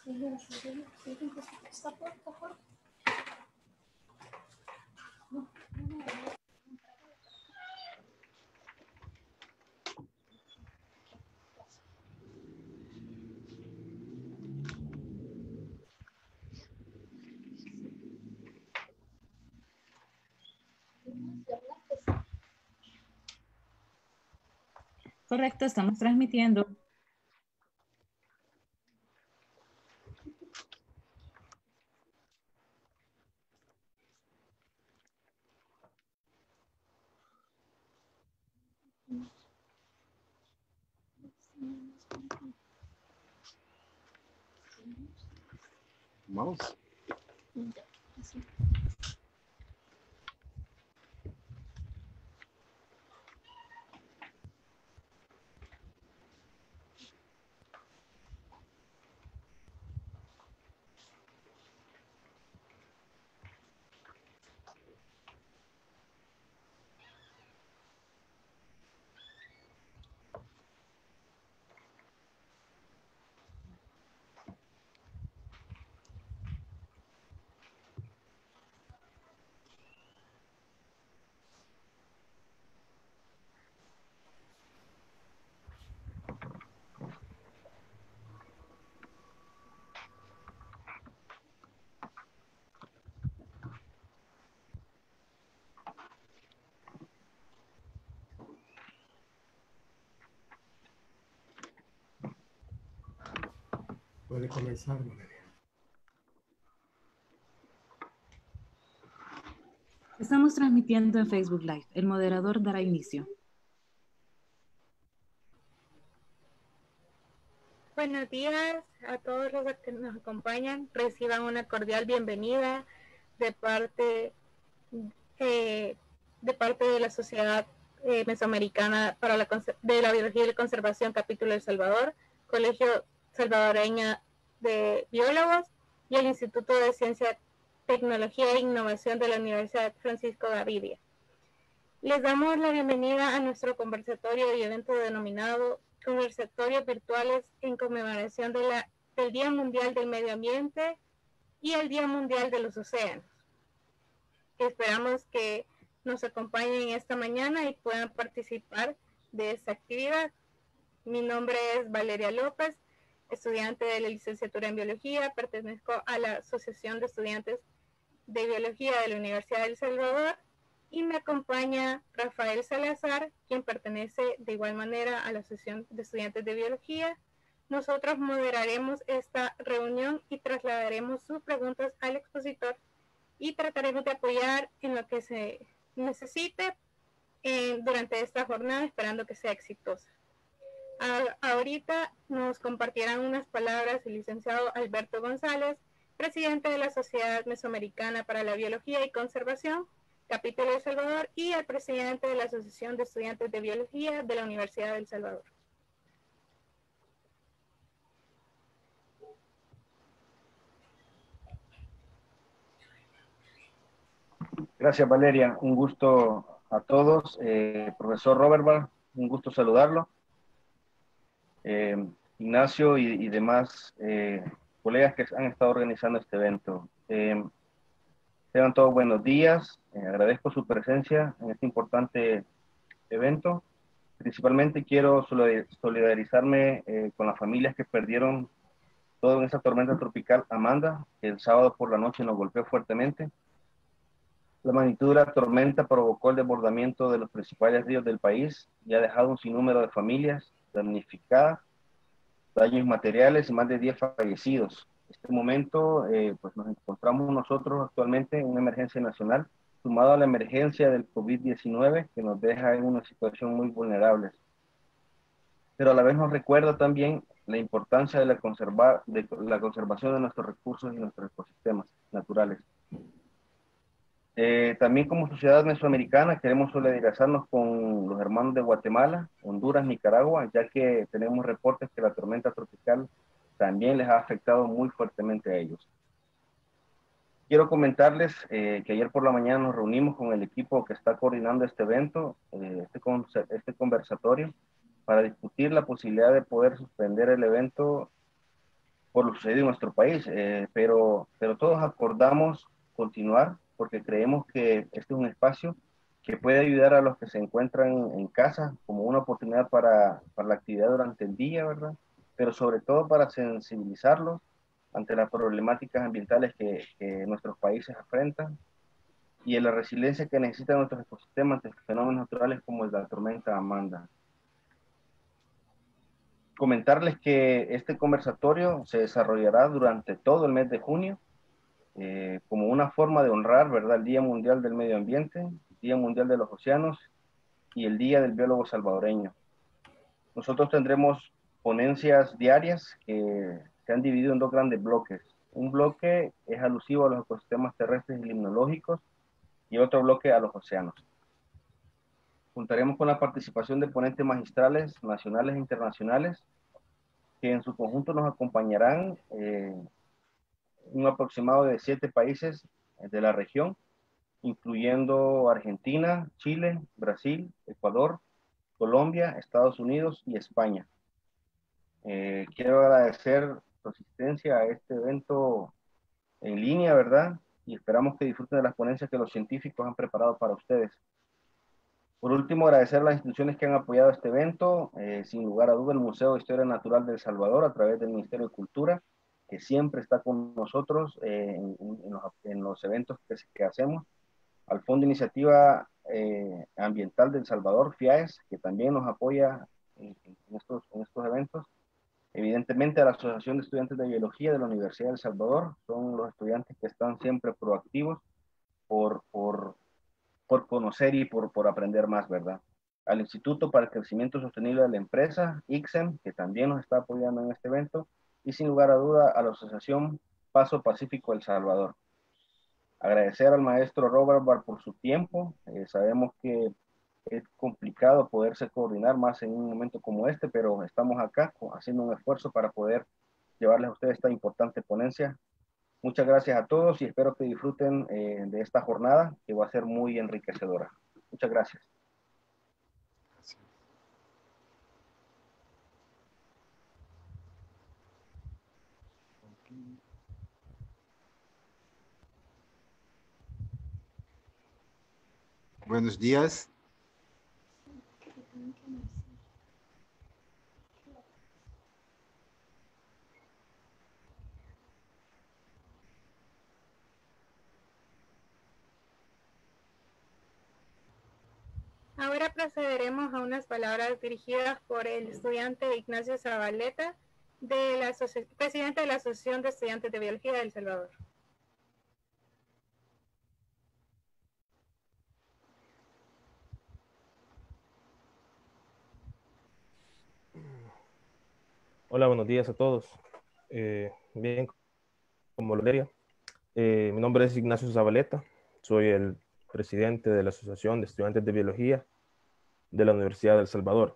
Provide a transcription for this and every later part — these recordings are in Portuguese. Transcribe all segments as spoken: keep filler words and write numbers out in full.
Correcto, estamos transmitiendo. Vamos. Puede comenzar, Valeria. Estamos transmitiendo en Facebook Live. El moderador dará inicio. Buenos días a todos los que nos acompañan. Reciban una cordial bienvenida de parte, eh, de, parte de la Sociedad eh, Mesoamericana para la, de la Biología y la Conservación, capítulo El Salvador, Colegio Salvadoreña de Biólogos y el Instituto de Ciencia, Tecnología e Innovación de la Universidad Francisco Gavidia. Les damos la bienvenida a nuestro conversatorio y evento denominado Conversatorios Virtuales en conmemoración de la, del Día Mundial del Medio Ambiente y el Día Mundial de los Océanos. Esperamos que nos acompañen esta mañana y puedan participar de esta actividad. Mi nombre es Valeria López, estudiante de la licenciatura en Biología, pertenezco a la Asociación de Estudiantes de Biología de la Universidad de El Salvador y me acompaña Rafael Salazar, quien pertenece de igual manera a la Asociación de Estudiantes de Biología. Nosotros moderaremos esta reunión y trasladaremos sus preguntas al expositor y trataremos de apoyar en lo que se necesite eh, durante esta jornada, esperando que sea exitosa. A, ahorita nos compartirán unas palabras el licenciado Alberto González, presidente de la Sociedad Mesoamericana para la Biología y Conservación, capítulo de El Salvador, y el presidente de la Asociación de Estudiantes de Biología de la Universidad de El Salvador. Gracias, Valeria. Un gusto a todos. Eh, profesor Robert, un gusto saludarlo. Eh, Ignacio y, y demás eh, colegas que han estado organizando este evento. Eh, Sean todos buenos días. Eh, agradezco su presencia en este importante evento. Principalmente quiero solidarizarme eh, con las familias que perdieron todo en esa tormenta tropical Amanda, que el sábado por la noche nos golpeó fuertemente. La magnitud de la tormenta provocó el desbordamiento de los principales ríos del país y ha dejado un sinnúmero de familias damnificadas, daños materiales y más de diez fallecidos. En este momento, eh, pues nos encontramos nosotros actualmente en una emergencia nacional, sumado a la emergencia del COVID diecinueve, que nos deja en una situación muy vulnerable. Pero a la vez nos recuerda también la importancia de la, conserva, de la conservación de nuestros recursos y nuestros ecosistemas naturales. Eh, también como sociedad mesoamericana queremos solidarizarnos con los hermanos de Guatemala, Honduras, Nicaragua, ya que tenemos reportes que la tormenta tropical también les ha afectado muy fuertemente a ellos. Quiero comentarles eh, que ayer por la mañana nos reunimos con el equipo que está coordinando este evento, eh, este, con, este conversatorio, para discutir la posibilidad de poder suspender el evento por lo sucedido en nuestro país, eh, pero, pero todos acordamos continuar porque creemos que este es un espacio que puede ayudar a los que se encuentran en casa como una oportunidad para, para la actividad durante el día, ¿verdad? Pero sobre todo para sensibilizarlos ante las problemáticas ambientales que, que nuestros países enfrentan y en la resiliencia que necesitan nuestros ecosistemas ante fenómenos naturales como la tormenta Amanda. Comentarles que este conversatorio se desarrollará durante todo el mes de junio eh, como una forma de honrar, ¿verdad?, el Día Mundial del Medio Ambiente, el Día Mundial de los Océanos y el Día del Biólogo Salvadoreño. Nosotros tendremos ponencias diarias que se han dividido en dos grandes bloques. Un bloque es alusivo a los ecosistemas terrestres y limnológicos y otro bloque a los océanos. Contaremos con la participación de ponentes magistrales nacionales e internacionales que en su conjunto nos acompañarán eh, un aproximado de siete países de la región, incluyendo Argentina, Chile, Brasil, Ecuador, Colombia, Estados Unidos y España. Eh, quiero agradecer su asistencia a este evento en línea, ¿verdad? Y esperamos que disfruten de las ponencias que los científicos han preparado para ustedes. Por último, agradecer a las instituciones que han apoyado este evento, eh, sin lugar a duda el Museo de Historia Natural de El Salvador a través del Ministerio de Cultura, que siempre está con nosotros eh, en, en, los, en los eventos que, que hacemos, al Fondo de Iniciativa eh, Ambiental de El Salvador, FIAES, que también nos apoya en, en, estos, en estos eventos, evidentemente a la Asociación de Estudiantes de Biología de la Universidad de El Salvador, son los estudiantes que están siempre proactivos por, por por conocer y por, por aprender más, ¿verdad? Al Instituto para el Crecimiento Sostenible de la Empresa, I C S E M, que también nos está apoyando en este evento, y sin lugar a duda a la Asociación Paso Pacífico El Salvador. Agradecer al maestro Robert Bar por su tiempo, eh, sabemos que es complicado poderse coordinar más en un momento como este, pero estamos acá haciendo un esfuerzo para poder llevarles a ustedes esta importante ponencia. Muchas gracias a todos y espero que disfruten eh, de esta jornada que va a ser muy enriquecedora. Muchas gracias. Buenos días. Ahora procederemos a unas palabras dirigidas por el estudiante Ignacio Zabaleta, de la presidente de la Asociación de Estudiantes de Biología de El Salvador. Hola, buenos días a todos. Eh, bien, como Valeria, eh, mi nombre es Ignacio Zabaleta, soy el presidente de la Asociación de Estudiantes de Biología de la Universidad de El Salvador.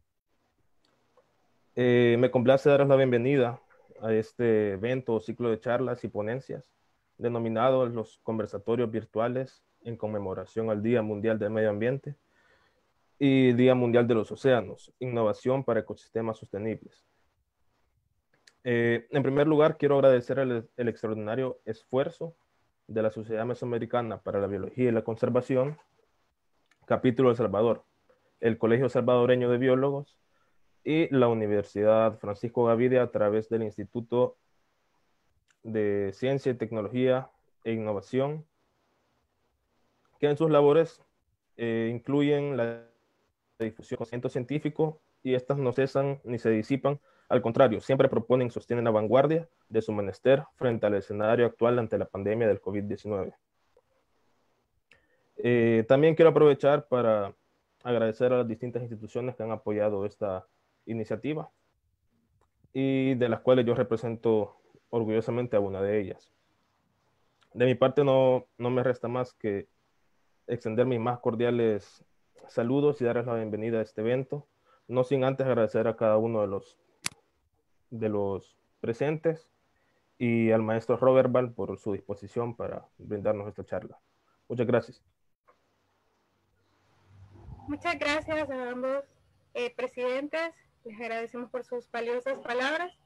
Eh, me complace daros la bienvenida a este evento o ciclo de charlas y ponencias denominado los conversatorios virtuales en conmemoración al Día Mundial del Medio Ambiente y Día Mundial de los Océanos, innovación para ecosistemas sostenibles. Eh, en primer lugar, quiero agradecer el, el extraordinario esfuerzo de la Sociedad Mesoamericana para la Biología y la Conservación, Capítulo El Salvador, el Colegio Salvadoreño de Biólogos y la Universidad Francisco Gavidia a través del Instituto de Ciencia y Tecnología e Innovación, que en sus labores eh, incluyen la difusión del conocimiento científico y estas no cesan ni se disipan. Al contrario, siempre proponen y sostienen la vanguardia de su menester frente al escenario actual ante la pandemia del COVID diecinueve. Eh, también quiero aprovechar para agradecer a las distintas instituciones que han apoyado esta iniciativa y de las cuales yo represento orgullosamente a una de ellas. De mi parte no, no me resta más que extender mis más cordiales saludos y darles la bienvenida a este evento, no sin antes agradecer a cada uno de los de los presentes y al maestro Robert Val por su disposición para brindarnos esta charla. Muchas gracias. Muchas gracias a ambos eh, presidentes. Les agradecemos por sus valiosas palabras.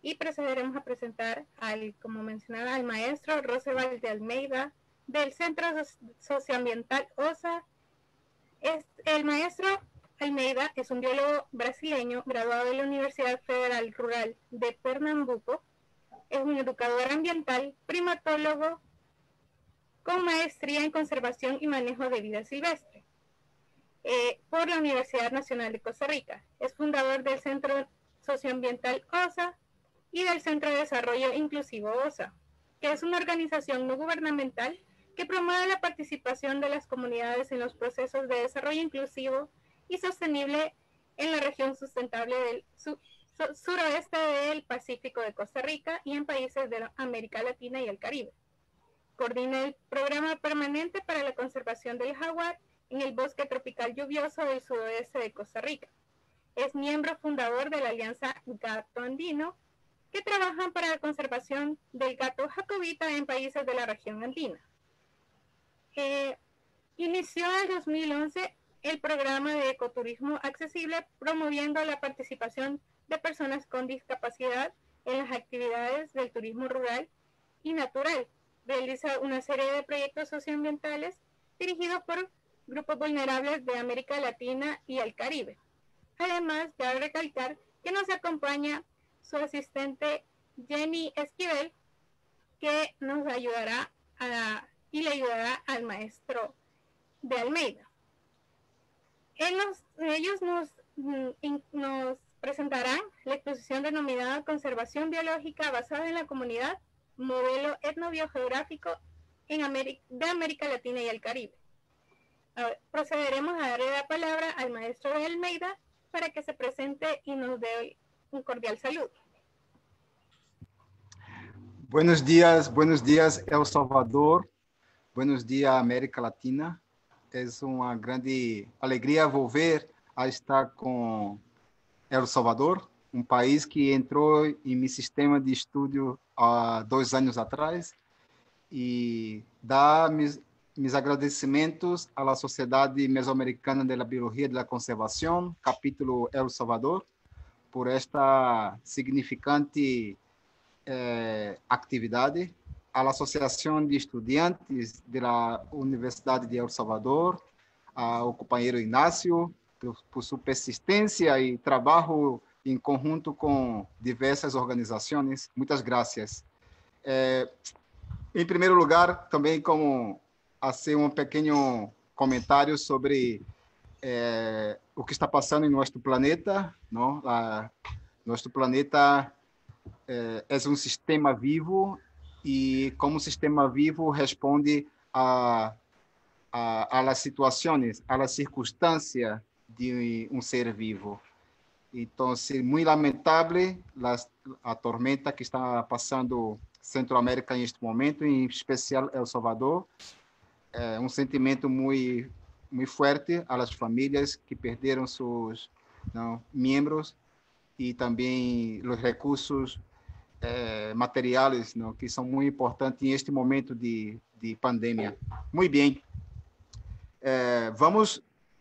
y procederemos a presentar, al, como mencionaba, al maestro Roosevelt de Almeida, del Centro Socioambiental O S A. Es, el maestro Almeida es un biólogo brasileño graduado de la Universidad Federal Rural de Pernambuco. Es un educador ambiental, primatólogo, con maestría en conservación y manejo de vida silvestre eh, por la Universidad Nacional de Costa Rica. Es fundador del Centro Socioambiental O S A y del Centro de Desarrollo Inclusivo O S A, que es una organización no gubernamental que promueve la participación de las comunidades en los procesos de desarrollo inclusivo y sostenible en la región sustentable del su, su, suroeste del Pacífico de Costa Rica y en países de América Latina y el Caribe. Coordina el Programa Permanente para la Conservación del Jaguar en el Bosque Tropical Lluvioso del sudoeste de Costa Rica. Es miembro fundador de la Alianza Gato Andino, que trabajan para la conservación del gato jacobita en países de la región andina. Eh, inició en dos mil once el programa de ecoturismo accesible, promoviendo la participación de personas con discapacidad en las actividades del turismo rural y natural. Realiza una serie de proyectos socioambientales dirigidos por grupos vulnerables de América Latina y el Caribe. Además, cabe recalcar que nos acompaña su asistente Jenny Esquivel, que nos ayudará a y le ayudará al maestro de Almeida. Él nos, ellos nos, nos presentarán la exposición denominada Conservación Biológica basada en la comunidad, modelo etnobiogeográfico en América, de América Latina y el Caribe. Ahora, procederemos a darle la palabra al maestro de Almeida para que se presente y nos dé un cordial saludo. Buenos días, buenos días El Salvador. Buenos dias, América Latina. É uma grande alegria volver a estar com El Salvador, um país que entrou em meu sistema de estudo há dois anos atrás, e dar meus, meus agradecimentos à Sociedade Mesoamericana de la Biologia e da Conservação, capítulo El Salvador, por esta significante eh, atividade, à Associação de Estudantes da Universidade de El Salvador, ao companheiro Ignacio, por, por sua persistência e trabalho em conjunto com diversas organizações. Muitas graças. É, em primeiro lugar, também como fazer um pequeno comentário sobre é, o que está passando em nosso planeta. Não? A, nosso planeta é, é um sistema vivo, e como sistema vivo responde a, a, a las situações, a las circunstâncias de um ser vivo. Então, é muito lamentável a tormenta que está passando Centroamérica neste momento, em especial El Salvador. É um sentimento muito, muito forte às famílias que perderam seus não, membros, e também os recursos Eh, materiais, não, que são muito importantes neste momento de, de pandemia. Muito bem. Eh, vamos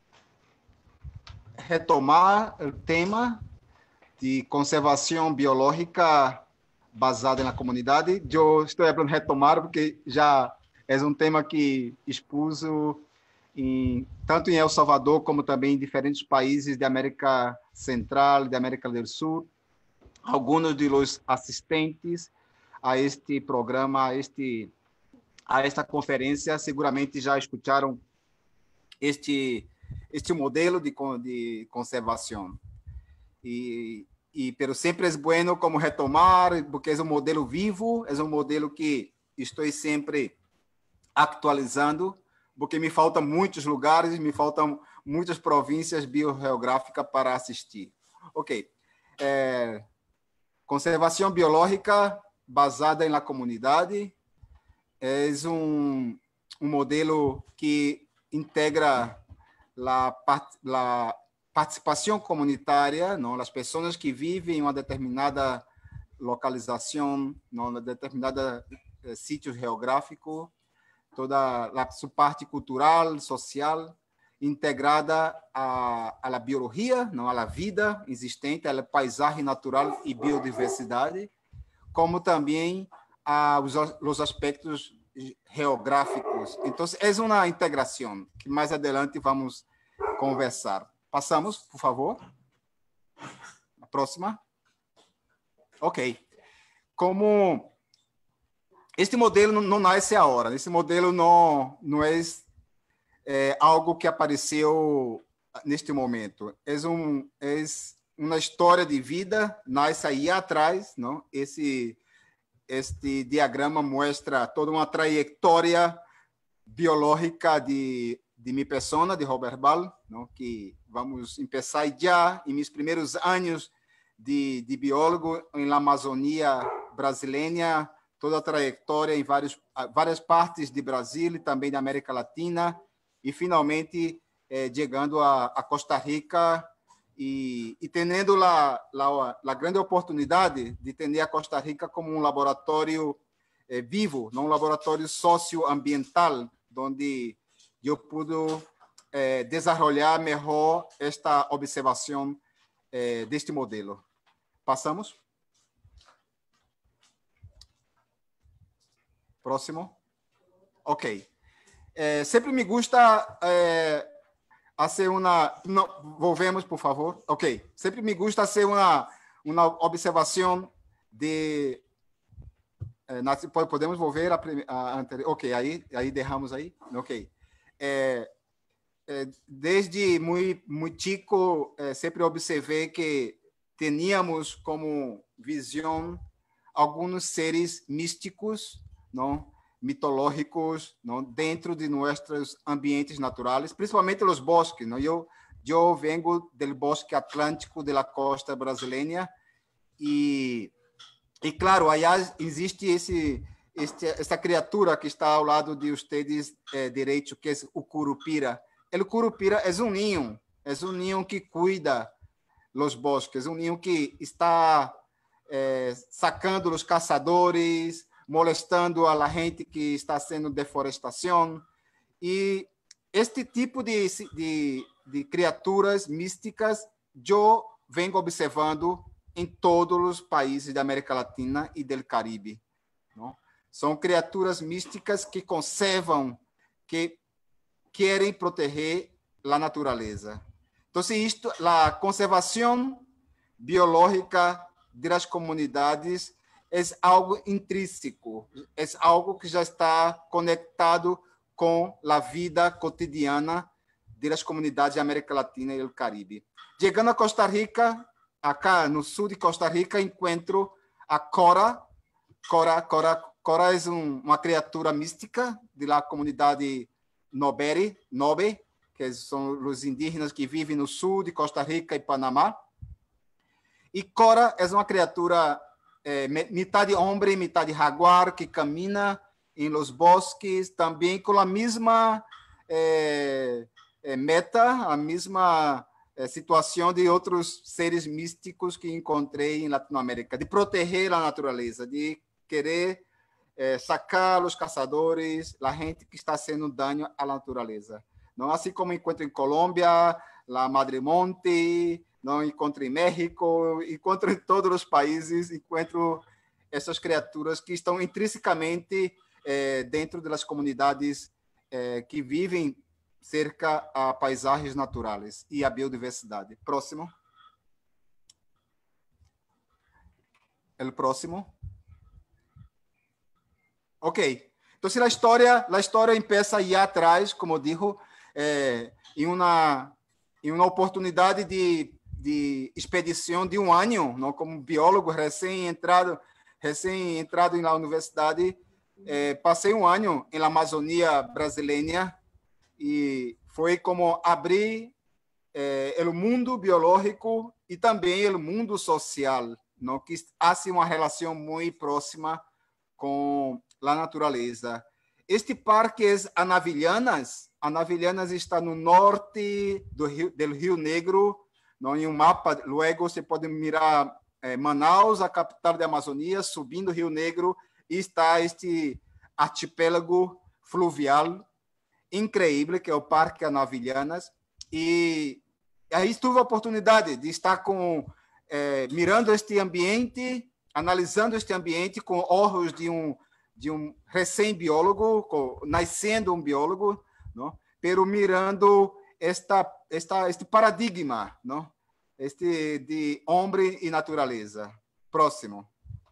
retomar o tema de conservação biológica baseada na comunidade. Eu estou falando retomar porque já é um tema que expus em, tanto em El Salvador como também em diferentes países da América Central, da América do Sul. Alguns de los assistentes a este programa, a, este, a esta conferência, seguramente já escutaram este, este modelo de, de conservação. E, e, pero sempre é bueno como retomar, porque é um modelo vivo, é um modelo que estou sempre atualizando, porque me faltam muitos lugares, me faltam muitas províncias biogeográficas para assistir. Ok. É, conservação biológica basada na comunidade é um, um modelo que integra a participação comunitária, não, as pessoas que vivem em uma determinada localização, não, uma determinada eh, sítio geográfico, toda a sua parte cultural, social, integrada à, à biologia, não à vida existente, à paisagem natural e biodiversidade, como também aos os aspectos geográficos. Então, é uma integração que mais adelante vamos conversar. Passamos, por favor. A próxima. Ok. Como este modelo não nasce agora, esse modelo não, não é, é algo que apareceu neste momento. É, um, é uma história de vida, nasce aí atrás, não? Esse, este diagrama mostra toda uma trajetória biológica de, de minha persona, de Robert Ball, não? Que vamos começar já em meus primeiros anos de, de biólogo na Amazônia brasileira, toda a trajetória em vários, várias partes do Brasil e também da América Latina, e finalmente eh, chegando a, a Costa Rica e, e tendo a, a, a grande oportunidade de ter a Costa Rica como um laboratório eh, vivo, não um laboratório socioambiental, onde eu pude eh, desenvolver melhor esta observação eh, deste modelo. Passamos. Próximo. Ok. Eh, sempre me gusta eh, fazer uma... Não, volvemos, por favor. Ok. Sempre me gusta fazer uma, uma observação de... Eh, na, podemos volver a, a anterior. Ok, aí, aí derramos aí. Ok. Eh, eh, desde muito, muito chico, eh, sempre observei que tínhamos como visão alguns seres místicos, não, mitológicos, não, dentro de nossos ambientes naturais, principalmente os bosques. Não? Eu, eu vengo do bosque atlântico da costa brasileira e, e claro, aí existe esse, este, essa criatura que está ao lado de vocês eh, direito, que é o curupira. O curupira é um ninho, é um ninho que cuida os bosques, um ninho que está eh, sacando os caçadores, molestando a gente que está sendo deforestação. E este tipo de, de, de criaturas místicas eu venho observando em todos os países da América Latina e do Caribe. Não? São criaturas místicas que conservam, que querem proteger a natureza. Então, isto, a conservação biológica das comunidades é algo intrínseco, é algo que já está conectado com a vida cotidiana das comunidades da América Latina e do Caribe. Chegando a Costa Rica, acá no sul de Costa Rica, encontro a Cora. Cora, Cora, Cora é um, uma criatura mística da comunidade Nobere, Nobe, que são os indígenas que vivem no sul de Costa Rica e Panamá. E Cora é uma criatura eh, metade homem, metade jaguar, que camina em los bosques, também com a mesma eh, meta, a mesma eh, situação de outros seres místicos que encontrei em Latinoamérica, de proteger a natureza, de querer eh, sacar os caçadores, a gente que está fazendo dano à natureza. Não, assim como encontro em Colômbia, la Madre Monte, não encontro em México, encontro em todos os países, encontro essas criaturas que estão intrinsecamente eh, dentro das comunidades eh, que vivem cerca a paisagens naturais e a biodiversidade. Próximo. El próximo. Ok. Então, a história, a história começa aí atrás, como digo, eh, em uma em uma oportunidade de, de expedição de um ano, não, como biólogo recém-entrado, recém-entrado na universidade, eh, passei um ano na Amazônia brasileira e foi como abrir eh, o mundo biológico e também o mundo social, não, que há uma relação muito próxima com a natureza. Este parque é Anavilhanas. Anavilhanas está no norte do Rio, do Rio Negro, não, em um mapa. Luego você pode mirar eh, Manaus, a capital da Amazônia, subindo o Rio Negro, e está este arquipélago fluvial. incrível, que é o Parque Anavilhanas, e aí tive a oportunidade de estar com, eh, mirando este ambiente, analisando este ambiente com olhos de um, de um recém-biólogo, nascendo um biólogo, não? Pero mirando esta, esta, este paradigma, não? Este de homem e natureza. Próximo.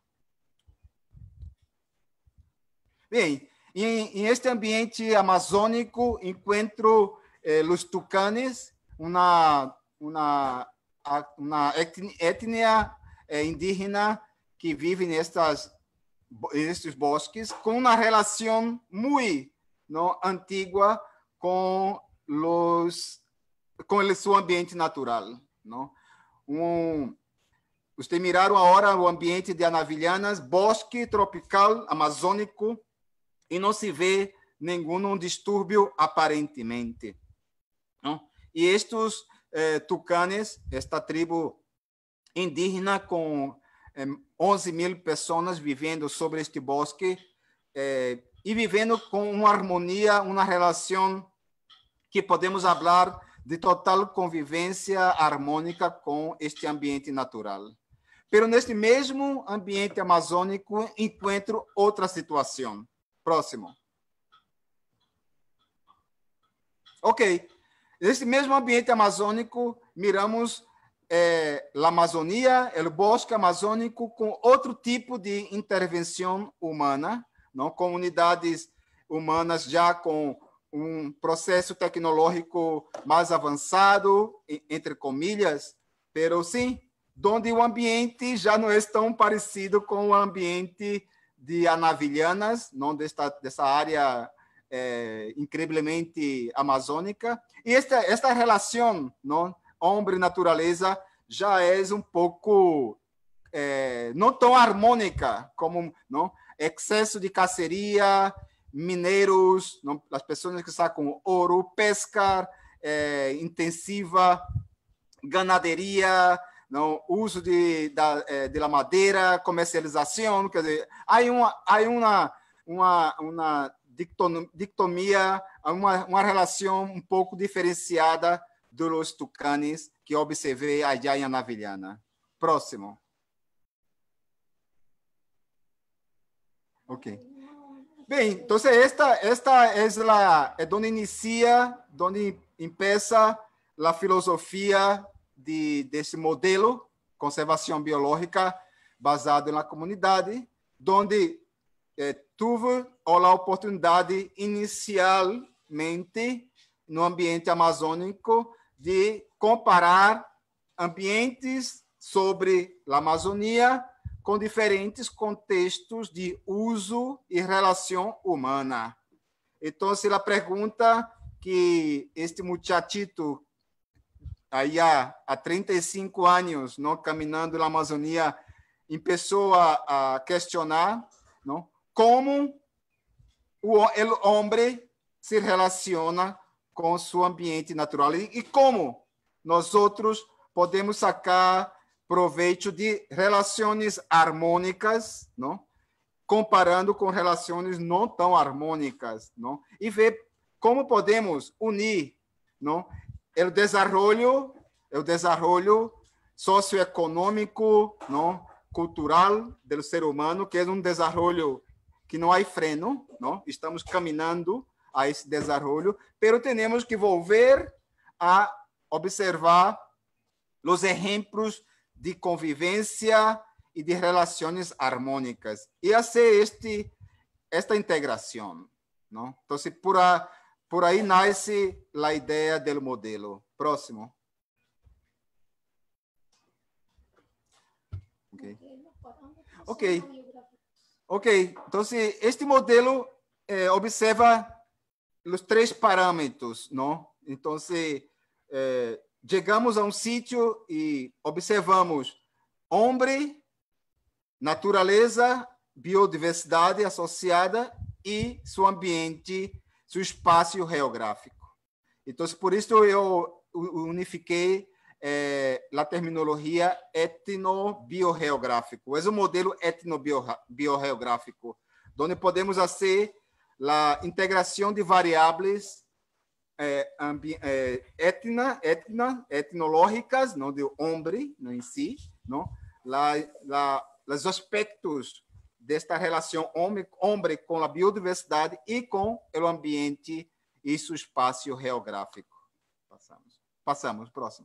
Bem, em, em este ambiente amazônico, encontro eh, os tucanes, uma, uma, uma etnia eh, indígena que vive nestas, nestes bosques, com uma relação muito não, antiga com, los, com o seu ambiente natural. Não? Um, vocês miraram agora o ambiente de Anavilhanas, bosque tropical amazônico, e não se vê nenhum distúrbio aparentemente. Não? E estes eh, tucanes, esta tribo indígena com eh, onze mil pessoas vivendo sobre este bosque eh, e vivendo com uma harmonia, uma relação que podemos falar de total convivência harmônica com este ambiente natural. Pero neste mesmo ambiente amazônico encontro outra situação. Próximo. Ok. Nesse mesmo ambiente amazônico, miramos eh, a Amazônia, o bosque amazônico, com outro tipo de intervenção humana, não? Comunidades humanas já com um processo tecnológico mais avançado, entre comilhas, pero sim, onde o ambiente já não é tão parecido com o ambiente de Anavilhanas, não desta, dessa área é, incrivelmente amazônica. E esta, esta relação, não, homem-natureza, já é um pouco, é, não tão harmônica, como não, excesso de caceria, mineiros, não, as pessoas que sacam ouro, pesca é, intensiva, ganaderia, não, uso de, da, de la madeira, comercialização, quer dizer, há uma, há uma, uma, uma dicotomia, uma, uma relação um pouco diferenciada dos tucanes que observei allá em Anavilhana. Próximo. Ok. Bem, então esta, esta é, la, é onde inicia, onde empieza a filosofia de, desse modelo conservação biológica baseado na comunidade, onde eh, tive a oportunidade inicialmente no ambiente amazônico de comparar ambientes sobre a Amazônia com diferentes contextos de uso e relação humana. Então, a pergunta que este muchachito aí há, há trinta e cinco anos, não, caminhando na Amazônia, começou a, a questionar, não, como o, o homem se relaciona com seu ambiente natural e, e como nós outros podemos sacar proveito de relações harmônicas, não, comparando com relações não tão harmônicas, não, e ver como podemos unir, não, o desenvolvimento, o desenvolvimento socioeconômico, não, cultural do ser humano, que é um desenvolvimento que não há freno, não? Estamos caminhando a esse desenvolvimento, pero temos que volver a observar os exemplos de convivência e de relações harmônicas e fazer este esta integração, não? Então, por a Por aí nasce a ideia do modelo. Próximo. Ok. Ok. Ok. Então, este modelo eh, observa os três parâmetros, não? Então, eh, chegamos a um sítio e observamos homem, natureza, biodiversidade associada e seu ambiente, seu espaço geográfico. Então, por isso eu unifiquei eh, a terminologia etnobiogeográfico. É um modelo etnobiogeográfico, onde podemos fazer a integração de variáveis é, é, etna, etna, etnológicas, não, de homem, não, em si, não, la, la, os aspectos desta relação homem, homem com a biodiversidade e com o ambiente e seu espaço geográfico. Passamos. Passamos, próximo.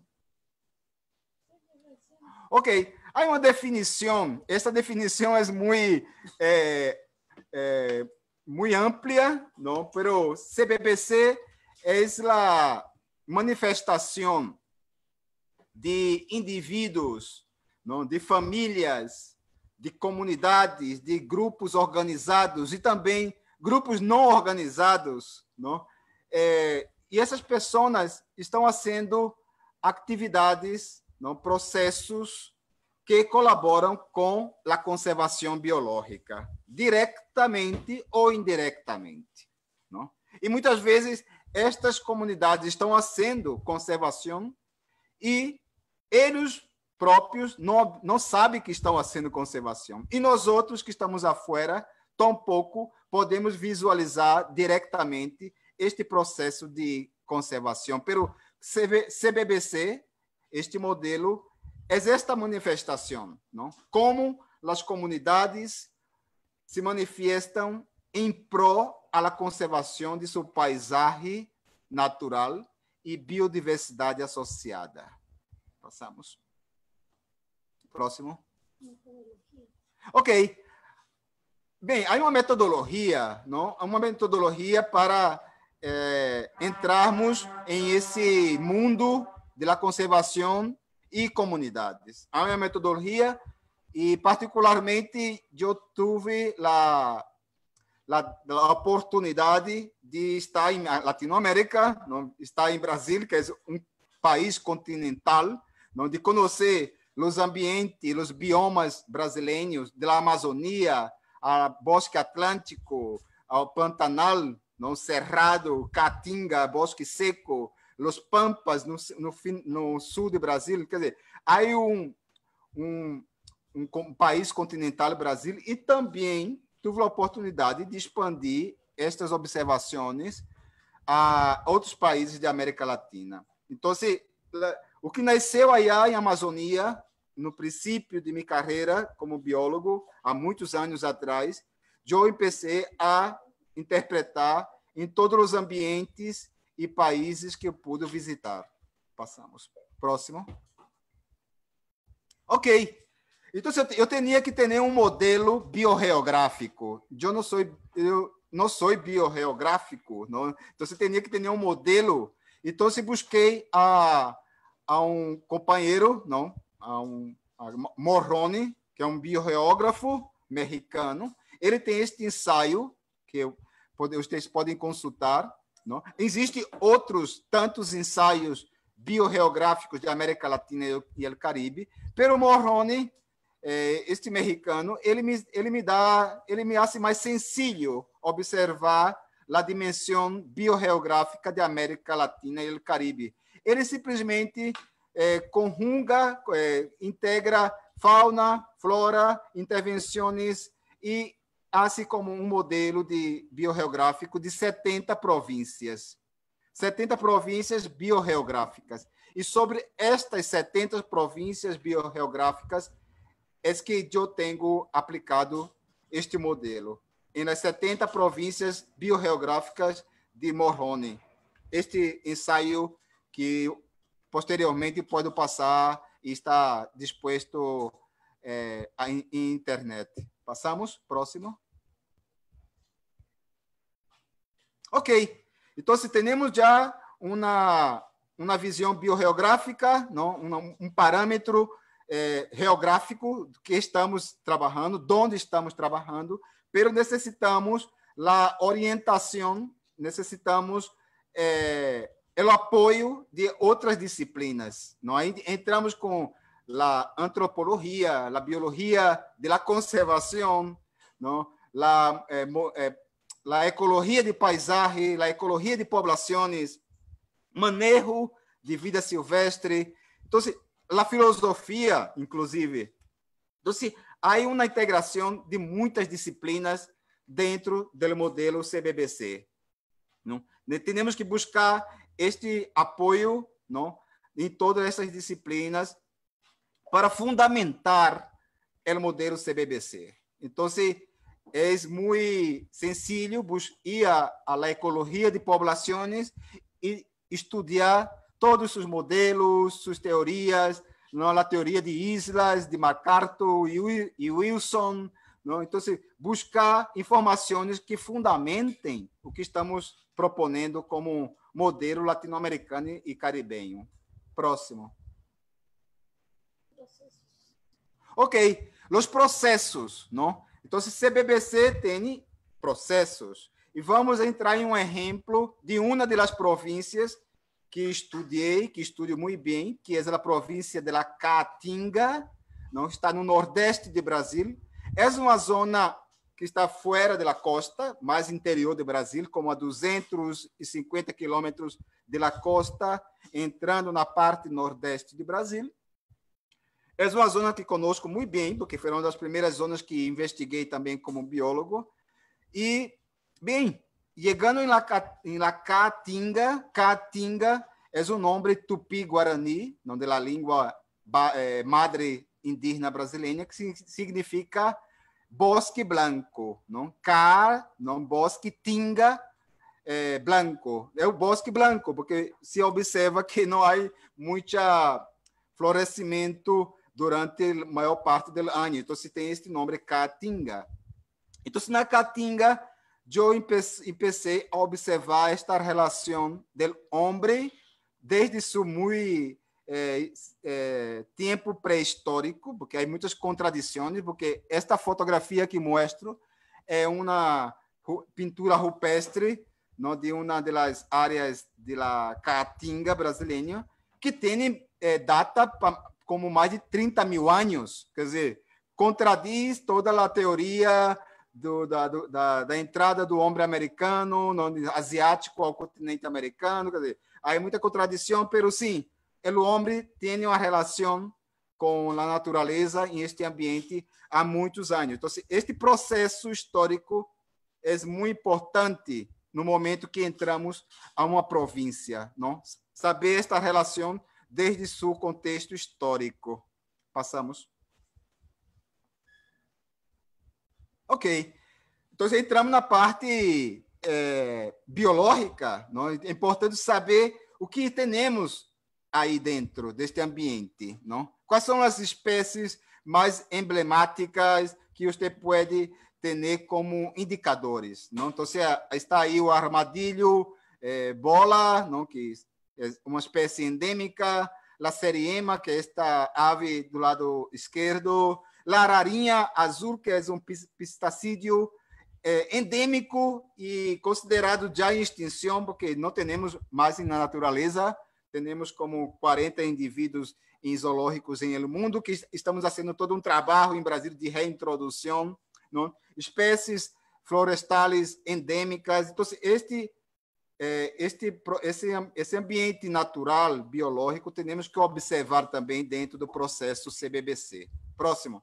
Ok, há uma definição, esta definição é muito, é, é, muito ampla, não? Pero C B B C é a manifestação de indivíduos, não? De famílias, de comunidades, de grupos organizados e também grupos não organizados, não? É, e essas pessoas estão fazendo atividades, não, processos que colaboram com a conservação biológica, diretamente ou indiretamente. Não? E muitas vezes estas comunidades estão fazendo conservação e eles próprios não, não sabem que estão fazendo conservação. E nós outros que estamos afuera, tampouco podemos visualizar diretamente este processo de conservação. Pero C B B C, este modelo, é esta manifestação, não? Como as comunidades se manifestam em pró à conservação de seu paisagem natural e biodiversidade associada. Passamos. Próximo. Ok. Bem, há uma metodologia, não? Há uma metodologia para eh, entrarmos em esse mundo de la conservação e comunidades. Há uma metodologia e, particularmente, eu tive a, a, a oportunidade de estar em Latinoamérica, não? Estar em Brasil, que é um país continental, não? De conhecer os ambientes, os biomas brasileiros, da Amazônia, ao bosque atlântico, ao Pantanal, não? Cerrado, Caatinga, bosque seco, os pampas no, no, no sul do Brasil. Quer dizer, há um, um, um país continental, Brasil, e também tive a oportunidade de expandir estas observações a outros países da América Latina. Então, se, o que nasceu aí em Amazônia, no princípio de minha carreira como biólogo, há muitos anos atrás, eu comecei a interpretar em todos os ambientes e países que eu pude visitar. Passamos. Próximo. Ok. Então, eu tinha que ter um modelo biogeográfico. Eu não sou, eu não sou biogeográfico, não? Então, eu tinha que ter um modelo. Então, eu busquei a, a um companheiro, não? A um a Morrone, que é um biogeógrafo mexicano. Ele tem este ensaio que eu, vocês podem consultar. Não? Existem outros tantos ensaios biogeográficos da América Latina e do Caribe, pero Morrone, eh, este mexicano, ele me, ele me dá, ele me hace mais sencillo observar a dimensão biogeográfica da América Latina e do Caribe. Ele simplesmente eh, conjuga, eh, integra fauna, flora, intervenções e assim como um modelo de biogeográfico de setenta províncias. setenta províncias biogeográficas. E sobre estas setenta províncias biogeográficas é que eu tenho aplicado este modelo. Em las setenta províncias biogeográficas de Morrone. Este ensaio que posteriormente pode passar e está disposto eh, em internet. Passamos? Próximo. Ok. Então, se temos já uma, uma visão biogeográfica, não? Um, um parâmetro eh, geográfico que estamos trabalhando, onde estamos trabalhando, pero necessitamos a orientação, necessitamos eh, o apoio de outras disciplinas. Não? Aí entramos com a antropologia, a biologia de la conservação, não? La, eh, eh, a ecologia de paisagem, a ecologia de poblações, manejo de vida silvestre. Então, a filosofia, inclusive. Então, há uma integração de muitas disciplinas dentro do modelo C B B C. Não? Temos que buscar este apoio, não, em todas essas disciplinas para fundamentar o modelo C B B C. Então, é muito sencillo ir a, a la ecologia de poblações e estudar todos os modelos, suas teorias, não, a teoria de islas, de MacArthur e Wilson, não? Então, buscar informações que fundamentem o que estamos propondo como modelo latino-americano e caribenho. Próximo. Ok, os processos, não? Então, C B B C tem processos. E vamos entrar em um exemplo de uma das províncias que estudei, que estudo muito bem, que é a província de la Caatinga, não, está no nordeste do Brasil. É uma zona que está fora da costa, mais interior do Brasil, como a duzentos e cinquenta quilômetros da costa, entrando na parte nordeste do Brasil. É uma zona que conosco muito bem, porque foi uma das primeiras zonas que investiguei também como biólogo. E, bem, chegando em la, em la Caatinga, Caatinga é um nome tupi-guarani, não da língua eh, madre indígena brasileira, que significa bosque branco, não? Ca, não, bosque, tinga, eh, branco. É o bosque branco, porque se observa que não há muito florescimento durante a maior parte do ano. Então, se tem este nome, Caatinga. Então, na Caatinga, eu comecei a observar esta relação do homem desde seu muito eh, eh, tempo pré-histórico, porque há muitas contradições, porque esta fotografia que mostro é uma pintura rupestre, não, de uma das áreas da Caatinga brasileira, que tem eh, data pa, como mais de trinta mil anos, quer dizer, contradiz toda a teoria do, da, do, da, da entrada do homem americano, no, asiático ao continente americano, quer dizer, há muita contradição, mas sim, o homem tem uma relação com a natureza em este ambiente há muitos anos. Então, este processo histórico é muito importante no momento que entramos a uma província, não? Saber esta relação desde seu contexto histórico. Passamos. Ok. Então, entramos na parte é, biológica. Não? É importante saber o que temos aí dentro deste ambiente. Não? Quais são as espécies mais emblemáticas que você pode ter como indicadores? Não? Então, está aí o armadilho, é, bola, não? Que é uma espécie endêmica, a seriema, que é esta ave do lado esquerdo, a ararinha azul, que é um pistacídeo é, endêmico e considerado já em extinção, porque não temos mais na natureza, temos como quarenta indivíduos em zoológicos em el mundo, que estamos fazendo todo um trabalho em Brasil de reintrodução, não? Espécies florestais endêmicas. Então, este Este, esse, esse ambiente natural, biológico, temos que observar também dentro do processo C B B C. Próximo.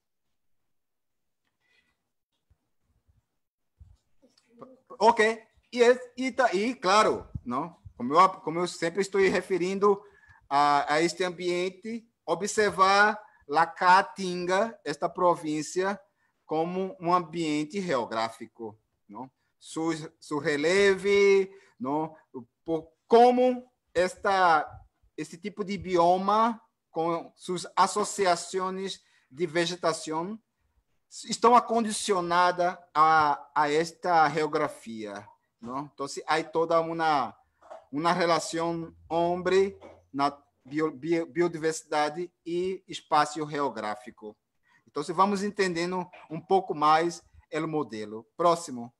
Ok. E, e, tá, e claro, não? Como, eu, como eu sempre estou referindo a, a este ambiente, observar a Caatinga, esta província, como um ambiente geográfico, não? Su, su releve, não? Por como esta, esse tipo de bioma, com suas associações de vegetação, estão acondicionadas a, a esta geografia. Não? Então, há toda uma, uma relação homem na bio, bio, biodiversidade e espaço geográfico. Então, vamos entendendo um pouco mais o modelo. Próximo.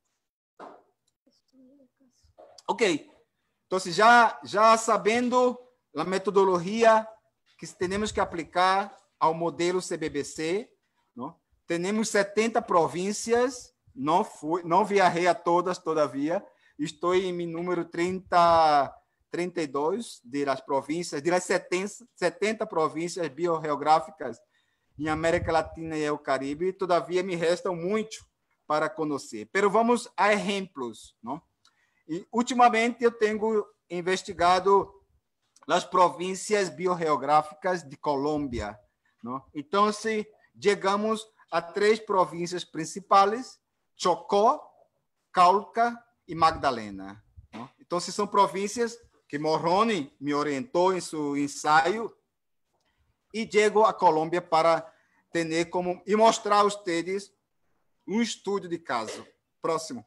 Ok, então já, já sabendo a metodologia que temos que aplicar ao modelo C B B C, não? Temos setenta províncias, não, fui, não viajei a todas todavia, estou em meu número trinta, trinta e dois das províncias, das setenta, setenta províncias biogeográficas em América Latina e o Caribe, todavia me restam muito para conhecer. Mas vamos a exemplos, não? E, ultimamente, eu tenho investigado as províncias biogeográficas de Colômbia, não? Então, se chegamos a três províncias principais, Chocó, Cauca e Magdalena. Não? Então, se são províncias que Morrone me orientou em seu ensaio e chego a Colômbia para ter como e mostrar a vocês um estudo de caso. Próximo.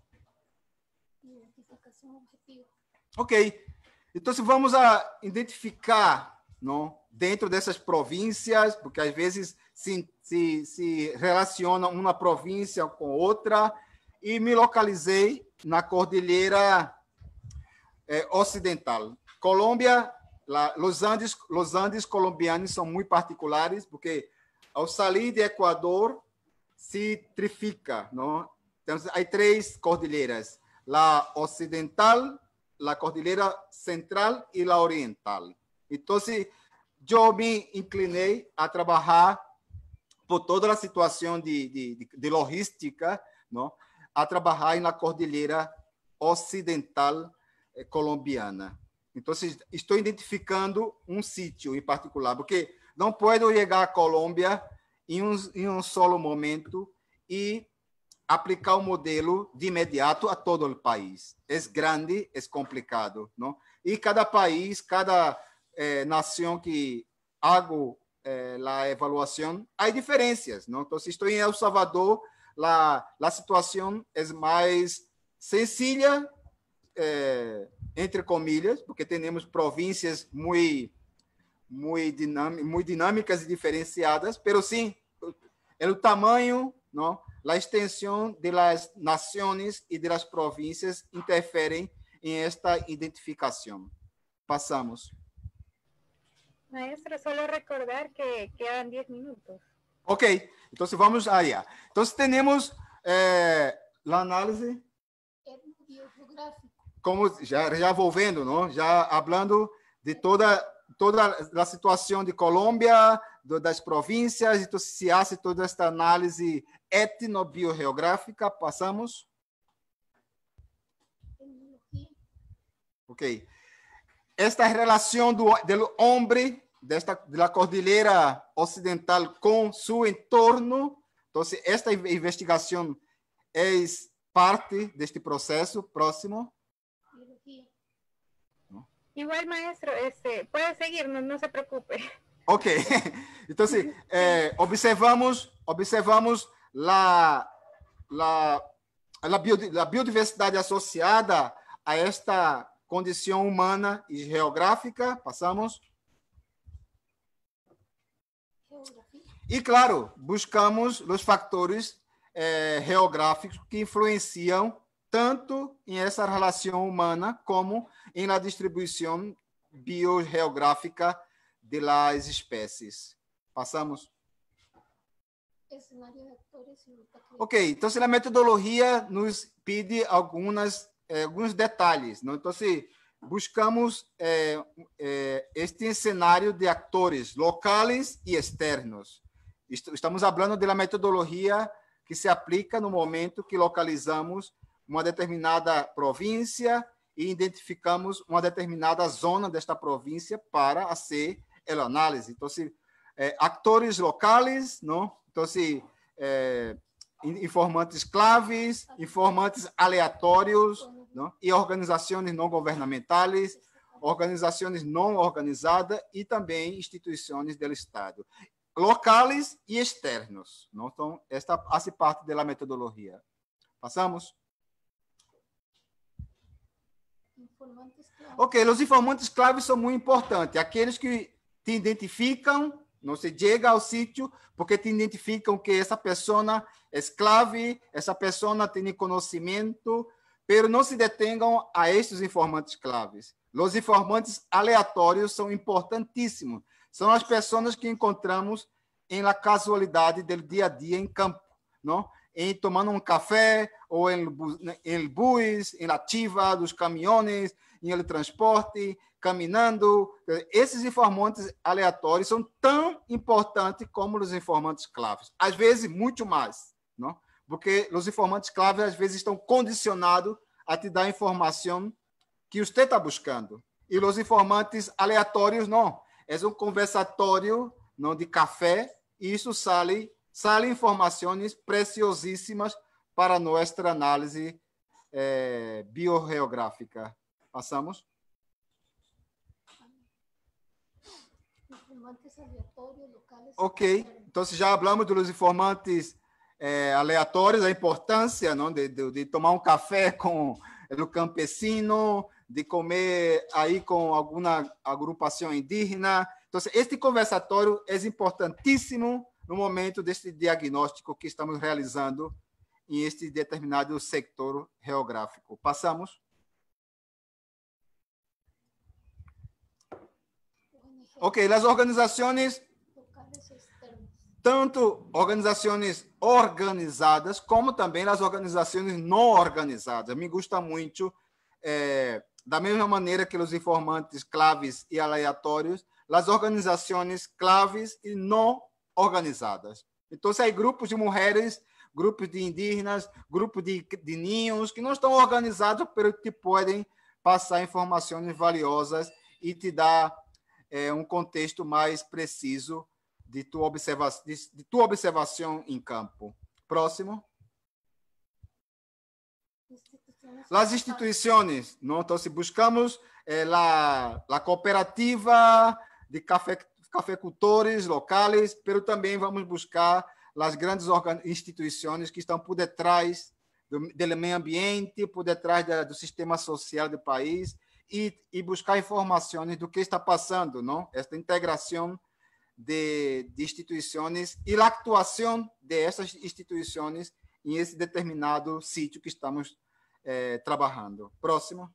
Ok. Então, se vamos a identificar, não, dentro dessas províncias, porque às vezes se, se, se relacionam uma província com outra, e me localizei na Cordilheira eh, Ocidental. Colômbia, lá, os Andes, os Andes colombianos são muito particulares, porque ao sair de Equador, se trifica, não? Então, há três cordilheiras, a ocidental, a cordilheira central e a oriental. Então, eu me inclinei a trabalhar por toda a situação de, de, de logística, não? A trabalhar na cordilheira ocidental eh, colombiana. Então, estou identificando um sítio em particular, porque não posso chegar à Colômbia em um, em um solo momento e aplicar o modelo de imediato a todo o país. É grande, é complicado, não? E cada país, cada eh, nação que hago eh, a avaliação, há diferenças, não? Então, se estou em El Salvador, a, a situação é mais sencilla, eh, entre comillas, porque temos províncias muito muito, muito dinâmicas e diferenciadas, mas sim, o tamanho, não, a extensão das nações e das províncias interferem em esta identificação. Passamos. Maestro, solo recordar que quedan diez minutos. Ok, então vamos allá. Então temos eh, a análise como já já vou vendo, não? Já falando de toda toda a situação de Colômbia, do, das províncias, então se hace toda esta análise etnobiogeográfica. Passamos. Ok. Esta relação do, do homem, desta, da cordilheira ocidental com seu entorno, então esta investigação é parte deste processo. Próximo. Igual, maestro, este, puede seguir, no, no se preocupe. Ok. Então, eh, observamos, observamos la, la, la, biodiversidade associada a esta condição humana e geográfica. Passamos. E, claro, buscamos os fatores eh, geográficos que influenciam tanto em essa relação humana como em la distribuição biogeográfica de las espécies. Passamos. Ok, então a metodologia nos pede algumas, eh, alguns detalhes, não? Então, se buscamos eh, eh, este cenário de atores locais e externos. Estamos falando da metodologia que se aplica no momento que localizamos uma determinada província e identificamos uma determinada zona desta província para fazer a análise. Então, se eh, atores locais, não? Então, se eh, informantes claves, informantes aleatórios, não? E organizações não governamentais, organizações não organizadas e também instituições do Estado, locais e externos, não? Então, esta faz parte da metodologia. Passamos. Ok, os informantes claves são muito importantes. Aqueles que te identificam, não se chega ao sítio, porque te identificam que essa pessoa é clave, essa pessoa tem conhecimento, mas não se detenham a estes informantes claves. Os informantes aleatórios são importantíssimos. São as pessoas que encontramos em la casualidade do dia a dia em campo, não? Em tomando um café, ou em el bus, em la ativa dos caminhões, em el transporte, caminhando. Esses informantes aleatórios são tão importantes como os informantes claves. Às vezes, muito mais, não? Porque os informantes claves, às vezes, estão condicionados a te dar informação que você está buscando. E os informantes aleatórios, não. É um conversatório não de café, e isso sale, sale informações preciosíssimas para nossa análise eh, biogeográfica. Passamos? Ok, então já falamos dos informantes eh, aleatórios, a importância não, de, de, de tomar um café com o campesino, de comer aí com alguma agrupação indígena. Então, este conversatório é importantíssimo no momento deste diagnóstico que estamos realizando em este determinado sector geográfico. Passamos? Ok, as organizações, tanto organizações organizadas, como também as organizações não organizadas. Me gusta muito, é, da mesma maneira que os informantes claves e aleatórios, as organizações claves e não organizadas. Então, há grupos de mulheres, grupos de indígenas, grupos de, de ninhos, que não estão organizados, mas que podem passar informações valiosas e te dar é, um contexto mais preciso de tua, observa de, de tua observação em campo. Próximo. As instituições, não? Então, se buscamos eh, la, la cooperativa de café, cafeicultores locais, mas também vamos buscar as grandes instituições que estão por detrás do, do meio ambiente, por detrás da, do sistema social do país, e, e buscar informações do que está passando, não? Esta integração de, de instituições e a atuação dessas instituições em esse determinado sítio que estamos eh, trabalhando. Próximo.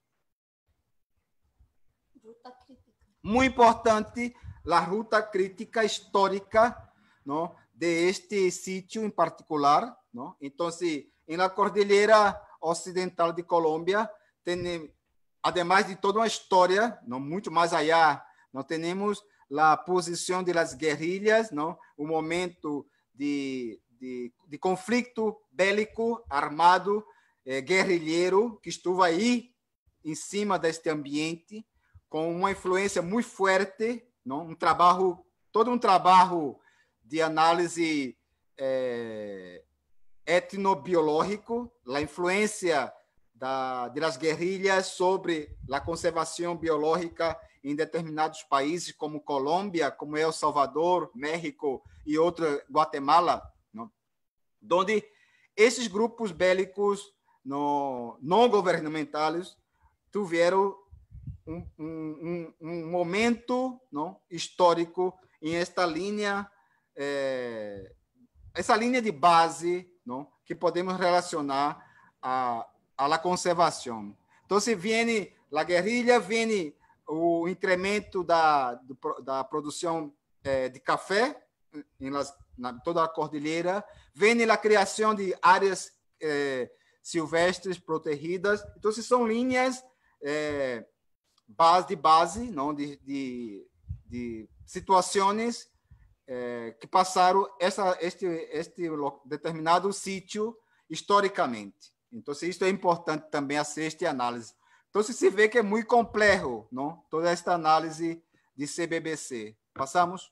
Ruta crítica. Muito importante, a ruta crítica histórica, não, de este sítio em particular, não? Então, se em la Cordilheira Ocidental de Colômbia, tem, además de toda uma história, não, muito mais allá, não temos a posição das guerrilhas, não, o momento de, de, de conflito bélico armado, eh, guerrilheiro, que estuvo aí em cima deste ambiente, com uma influência muito forte, não, um trabalho, todo um trabalho de análise eh, etnobiológico, a influência da, das guerrilhas sobre a conservação biológica em determinados países, como Colômbia, como El Salvador, México e outro, Guatemala, não? Onde esses grupos bélicos não, não governamentais tiveram um, um, um momento, não, histórico em esta linha, eh, essa linha de base, não, que podemos relacionar a, a la conservação. Então, se vem a guerrilha, vem o incremento da, da produção eh, de café em las, na toda a cordilheira, vem a criação de áreas eh, silvestres protegidas. Então, são linhas eh, base, de base, não, de, de, de situações eh, que passaram essa, este, este determinado sítio historicamente. Então, isso é importante também fazer esta análise. Então, se vê que é muito complexo, não? Toda esta análise de C B B C. Passamos?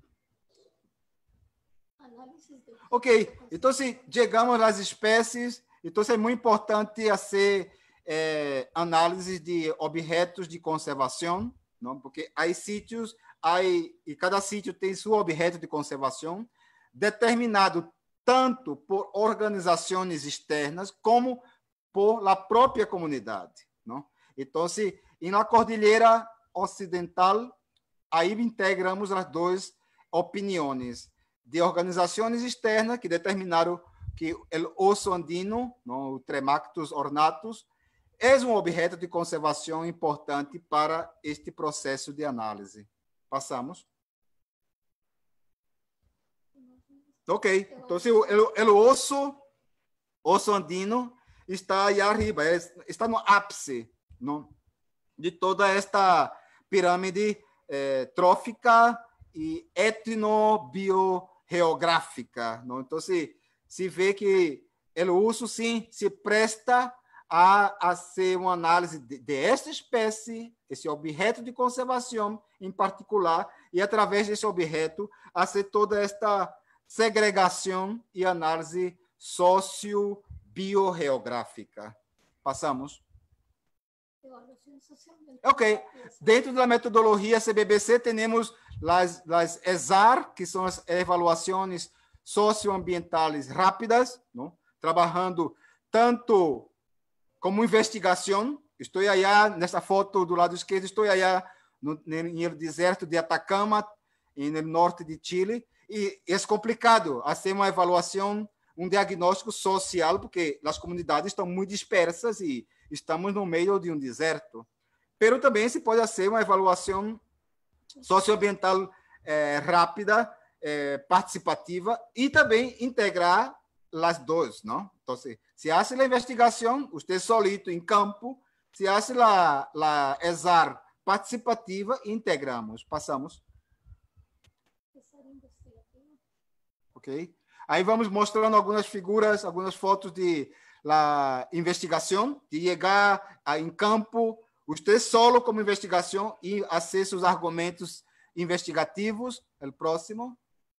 Ok. Então, se chegamos às espécies, então é muito importante fazer eh, análise de objetos de conservação, não? Porque há sítios, há, e cada sítio tem seu objeto de conservação, determinado tanto por organizações externas como por la própria comunidade. Não? Então, se em la Cordilheira Ocidental, aí integramos as duas opiniões de organizações externas que determinaram que o osso andino, não, o Tremactus ornatus, é um objeto de conservação importante para este processo de análise. Passamos. Ok. Então, se o, o, o osso, osso andino está aí arriba, está no ápice, não, de toda esta pirâmide eh, trófica e etnobiogeográfica. Não? Então, se, se vê que o uso, sim, se presta a fazer uma análise de, de esta espécie, esse objeto de conservação em particular, e através desse objeto, fazer toda esta segregação e análise socio-biogeográfica. Passamos. Ok. Dentro da metodologia C B B C, temos as, as E S A R, que são as avaliações socioambientais rápidas, não? Trabalhando tanto como investigação. Estou aí, nessa foto do lado esquerdo, estou aí no, no deserto de Atacama, no norte de Chile, e é complicado fazer uma avaliação, um diagnóstico social, porque as comunidades estão muito dispersas e estamos no meio de um deserto. Mas também se pode fazer uma avaliação socioambiental eh, rápida, eh, participativa, e também integrar as duas, não? Então, se, se faz a investigação, você solito em campo, se faz a, a E S A R participativa, integramos. Passamos. Ok? Aí vamos mostrando algumas figuras, algumas fotos de la investigação, de chegar a, em campo, você solo como investigação e acessa os argumentos investigativos. O próximo.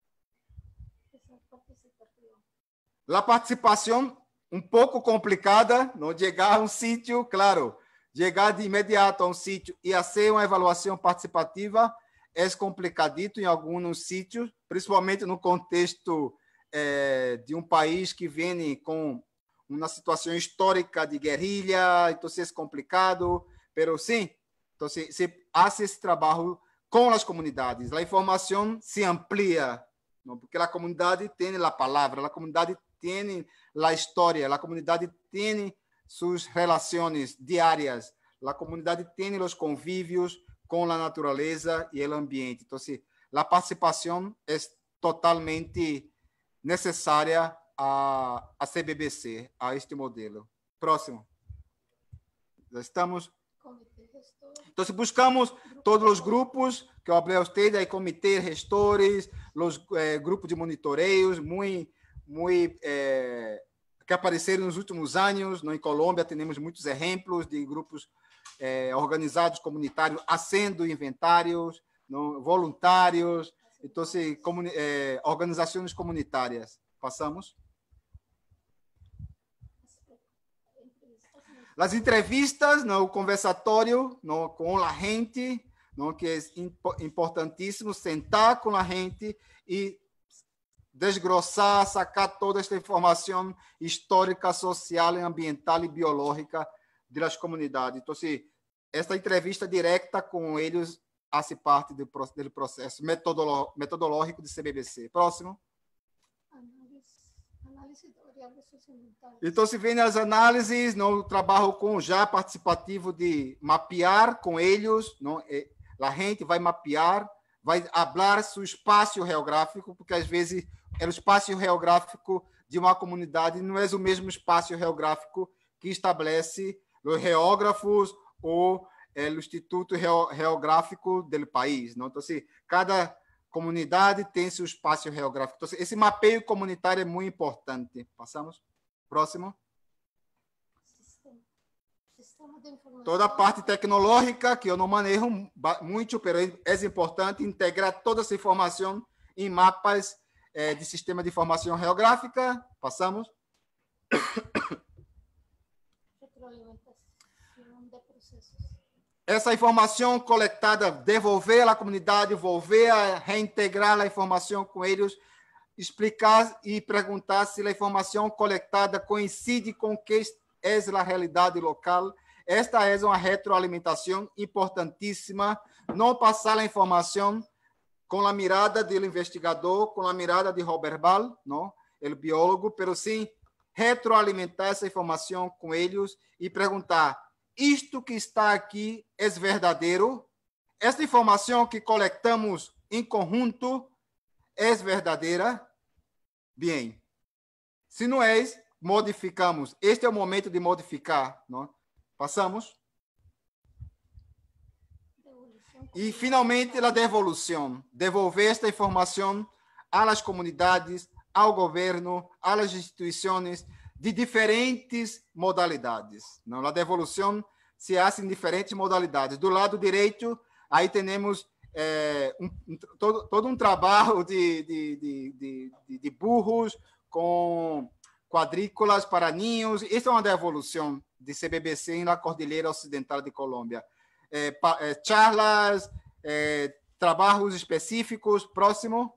A participação, um pouco complicada, não chegar a um sítio, claro, chegar de imediato a um sítio e fazer uma avaliação participativa é complicadito em alguns sítios, principalmente no contexto eh, de um país que vem com uma situação histórica de guerrilha, então é complicado, mas sim, então se, se faz esse trabalho com as comunidades, a informação se amplia, não? Porque a comunidade tem a palavra, a comunidade tem a história, a comunidade tem suas relações diárias, a comunidade tem os convívios com a natureza e o ambiente. Então, a participação é totalmente necessária a, a C B B C, a este modelo. Próximo. Já estamos. Então, buscamos todos os grupos que eu falei a vocês, aí comitês, gestores, os eh, grupos de monitoreios, muito, muito eh, que apareceram nos últimos anos. No, em Colômbia, temos muitos exemplos de grupos eh, organizados comunitários fazendo inventários, no, voluntários, então, se, comuni eh, organizações comunitárias. Passamos. As entrevistas, no conversatório, no, com a gente, no, que é importantíssimo, sentar com a gente e desgrossar, sacar toda esta informação histórica, social, ambiental e biológica das comunidades. Então, se esta entrevista direta com eles faz parte do, do processo metodolo, metodológico de C B B C. Próximo. Então, se vem as análises, no trabalho com já participativo de mapear com eles, não, a gente vai mapear, vai falar seu espaço geográfico, porque às vezes o espaço geográfico de uma comunidade não é o mesmo espaço geográfico que estabelece os geógrafos ou é, o Instituto Geográfico do país. Não? Então, se cada comunidade tem seu espaço geográfico. Então, esse mapeio comunitário é muito importante. Passamos. Próximo. Toda a parte tecnológica, que eu não manejo muito, mas é importante integrar toda essa informação em mapas eh, de sistema de informação geográfica. Passamos. Essa informação coletada, devolver à comunidade, volver a reintegrar a informação com eles, explicar e perguntar se a informação coletada coincide com o que é a realidade local. Esta é uma retroalimentação importantíssima, não passar a informação com a mirada do investigador, com a mirada de Robert Ball, não, o biólogo, mas sim retroalimentar essa informação com eles e perguntar: isto que está aqui é verdadeiro? Esta informação que coletamos em conjunto é verdadeira? Bem, se não é, modificamos. Este é o momento de modificar. Não? Passamos. E, finalmente, a devolução. Devolver esta informação às comunidades, ao governo, às instituições de diferentes modalidades. Não? A devolução se faz em diferentes modalidades. Do lado direito, aí temos é, um, um, todo, todo um trabalho de, de, de, de, de burros com quadrículas para ninhos. Isso é uma devolução de C B B C na Cordilheira Ocidental de Colômbia. É, pa, é, charlas, é, trabalhos específicos. Próximo.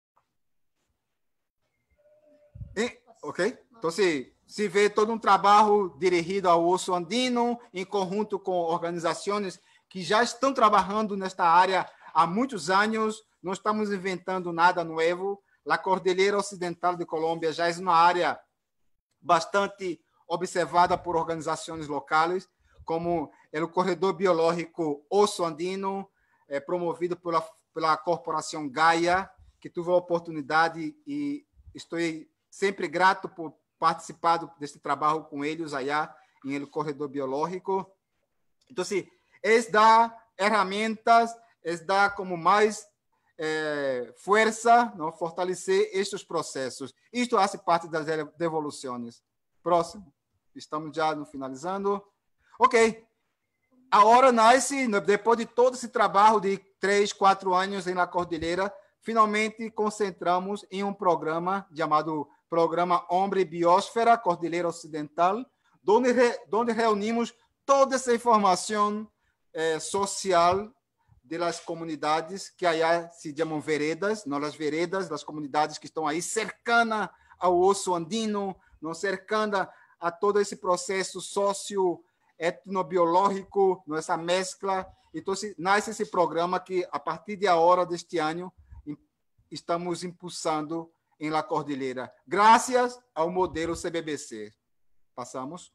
E, ok? Então, se, se vê todo um trabalho dirigido ao osso andino, em conjunto com organizações que já estão trabalhando nesta área há muitos anos. Não estamos inventando nada novo. A Cordilheira Ocidental de Colômbia já é uma área bastante observada por organizações locais, como o Corredor Biológico Osso Andino, é, promovido pela, pela Corporação Gaia, que tive a oportunidade e estou sempre grato por participar deste trabalho com eles allá em el Corredor Biológico. Então, assim, é dar ferramentas, é dar como mais é, força, não, fortalecer estes processos. Isto faz parte das devoluções. Próximo. Estamos já no finalizando. Ok. Agora nasce, depois de todo esse trabalho de três, quatro anos na Cordilheira, finalmente concentramos em um programa chamado Programa Hombre Biosfera Cordilheira Ocidental, onde, re, onde reunimos toda essa informação eh, social das comunidades que aí se chamam veredas, não as veredas, das comunidades que estão aí cercana ao osso andino, não cercana a todo esse processo socio-etnobiológico, essa mescla. Então, nasce esse programa que, a partir de agora deste ano, estamos impulsando em La Cordilheira, graças ao modelo C B B C. Passamos.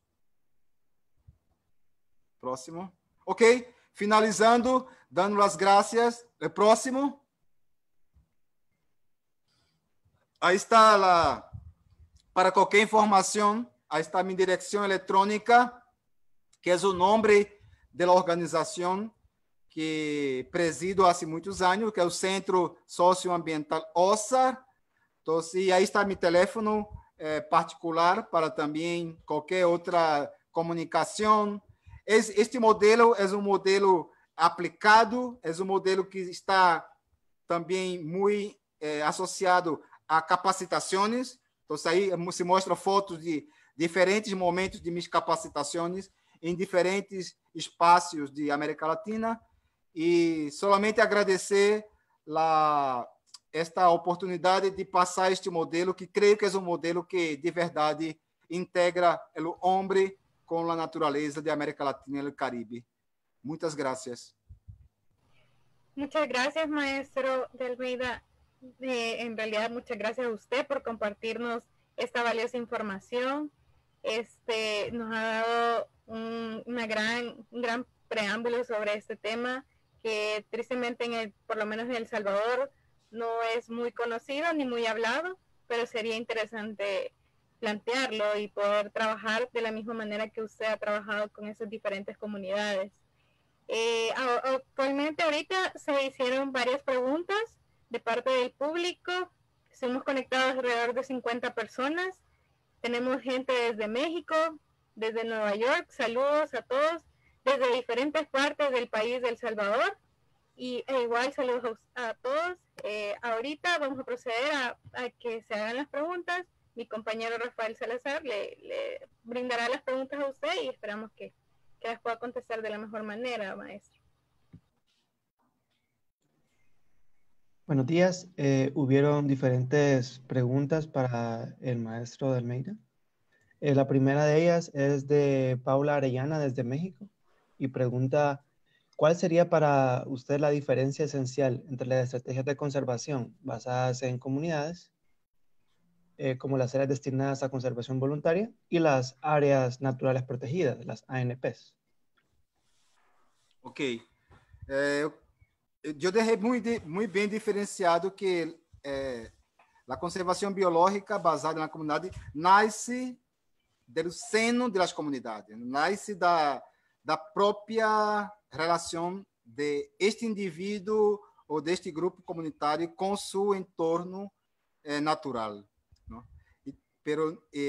Próximo. Ok. Finalizando, dando as graças. O próximo. Aí está lá. Para qualquer informação, aí está minha direção eletrônica, que é o nome da organização que presido há muitos anos, que é o Centro Socioambiental O S A R. Então, e aí está meu telefone eh, particular para também qualquer outra comunicação. Este modelo é um modelo aplicado, é um modelo que está também muito eh, associado a capacitações. Então, aí se mostra fotos de diferentes momentos de minhas capacitações em diferentes espaços de América Latina. E somente agradecer la, esta oportunidade de passar este modelo, que creio que é um modelo que, de verdade, integra o homem com a natureza de América Latina e o Caribe. Muitas gracias. Muchas gracias, maestro de Almeida. Eh, en realidad, muchas gracias a usted por compartirnos esta valiosa información. Este, nos ha dado un, una gran, un gran preámbulo sobre este tema que tristemente, en el, por lo menos en El Salvador, no es muy conocido ni muy hablado, pero sería interesante plantearlo y poder trabajar de la misma manera que usted ha trabajado con esas diferentes comunidades. Eh, actualmente, ahorita se hicieron varias preguntas de parte del público. Estamos conectados alrededor de cincuenta personas. Tenemos gente desde México, desde Nueva York. Saludos a todos desde diferentes partes del país de El Salvador. Y e igual saludos a, a todos. Eh, ahorita vamos a proceder a, a que se hagan las preguntas. Mi compañero Rafael Salazar le, le brindará las preguntas a usted y esperamos que, que las pueda contestar de la mejor manera, maestro. Buenos días. Eh, hubieron diferentes preguntas para el maestro de Almeida. Eh, la primera de ellas es de Paula Arellana desde México y pregunta: ¿cuál sería para usted la diferencia esencial entre las estrategias de conservación basadas en comunidades, eh, como las áreas destinadas a conservación voluntaria, y las áreas naturales protegidas, las A N Ps? Ok. É, eu deixei muito, muito bem diferenciado que é, a conservação biológica baseada na comunidade nasce do seno das comunidades, nasce da, da própria relação de este indivíduo ou deste grupo comunitário com seu entorno eh, natural, não? E, pero, eh,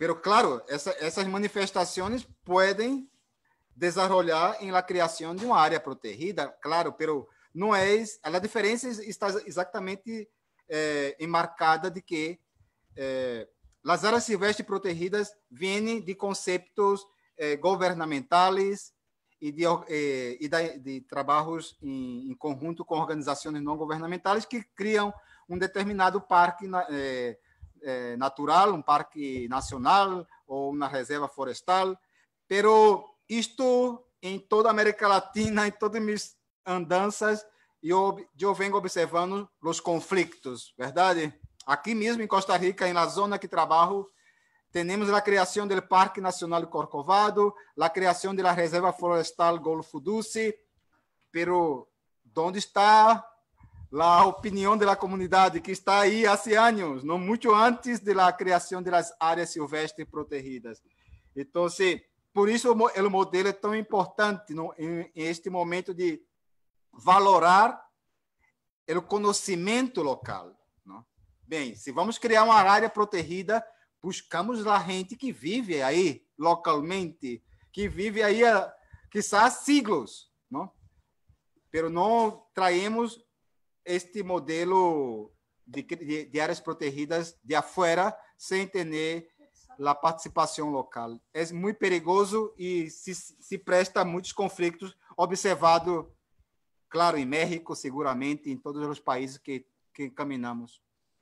pero claro, essa, essas manifestações podem desarrollar em la criação de uma área protegida, claro, pero não é, a diferença está exatamente eh, enmarcada de que eh, as áreas silvestres protegidas vêm de conceitos eh, governamentais e de, eh, e de, de trabalhos em, em conjunto com organizações não governamentais que criam um determinado parque eh, eh, natural, um parque nacional ou uma reserva florestal, pero isto em toda a América Latina, em todas as minhas andanças, eu, eu venho observando os conflitos, verdade? Aqui mesmo em Costa Rica, na zona que trabalho, temos a criação do Parque Nacional do Corcovado, a criação da Reserva Florestal Golfo Dulce, pero onde está a opinião da comunidade que está aí há anos, não muito antes da criação das áreas silvestres protegidas? Então, por isso o modelo é tão importante no, em, em este momento de valorar o conhecimento local. Não? Bem, se vamos criar uma área protegida, buscamos a gente que vive aí localmente, que vive aí há, quizás, siglos, não? Pero não traemos este modelo de, de, de áreas protegidas de afuera sem ter a participação local. É muito perigoso e se, se presta a muitos conflitos, observado, claro, em México, seguramente, em todos os países que, que caminhamos.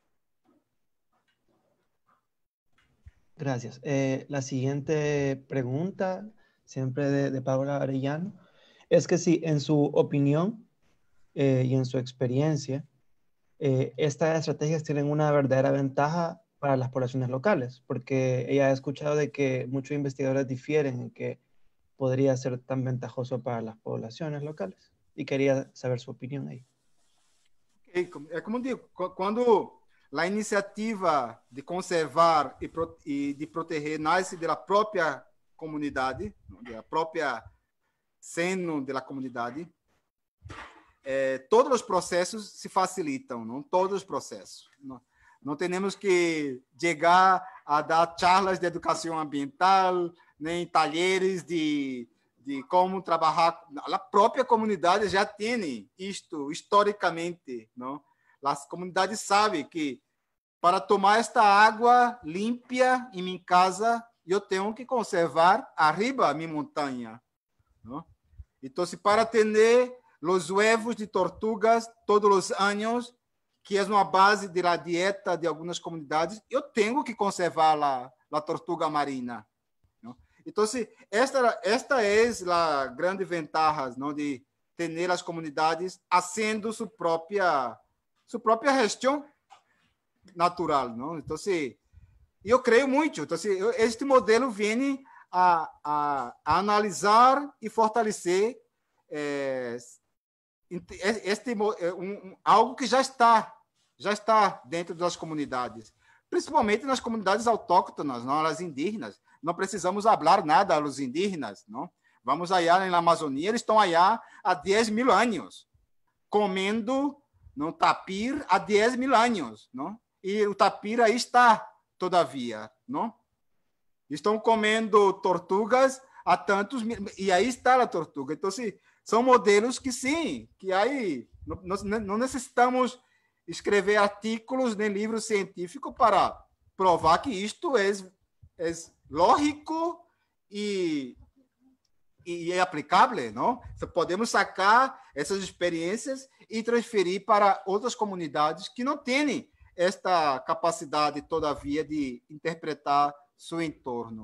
Gracias. Eh, la siguiente pregunta, siempre de, de Paula Arellano, es que si en su opinión eh, y en su experiencia, eh, estas estrategias tienen una verdadera ventaja para las poblaciones locales, porque ella ha escuchado de que muchos investigadores difieren en que podría ser tan ventajoso para las poblaciones locales, y quería saber su opinión ahí. É como digo, quando a iniciativa de conservar e, pro, e de proteger nasce da própria comunidade, da própria seno da comunidade, é, todos os processos se facilitam, não? Todos os processos. Não, não temos que chegar a dar charlas de educação ambiental, nem talheres de, de como trabalhar. A própria comunidade já tem isto historicamente, não? As comunidades sabem que para tomar esta água limpa em minha casa, eu tenho que conservar arriba a minha montanha. Não? Então, se para ter os huevos de tortugas todos os anos, que é uma base da dieta de algumas comunidades, eu tenho que conservar a, a tortuga marina. Não? Então, esta, esta é a grande vantagem, não, de ter as comunidades fazendo sua própria, sua própria gestão natural. Não? Então, eu creio muito. Então, este modelo vem a, a, a analisar e fortalecer é, este, um, algo que já está, já está dentro das comunidades, principalmente nas comunidades autóctonas, não, as indígenas. Não precisamos falar nada aos indígenas. Não? Vamos allá na Amazônia, eles estão allá há dez mil anos, comendo não, tapir há dez mil anos. Não? E o tapir aí está, todavia. Não? Estão comendo tortugas há tantos mil... E aí está a tortuga. Então, sim, são modelos que, sim, que aí nós não necessitamos escrever artigos nem livros científicos para provar que isto é, é lógico e, e é aplicável, não? Então, podemos sacar essas experiências e transferir para outras comunidades que não têm esta capacidade, todavia, de interpretar su entorno.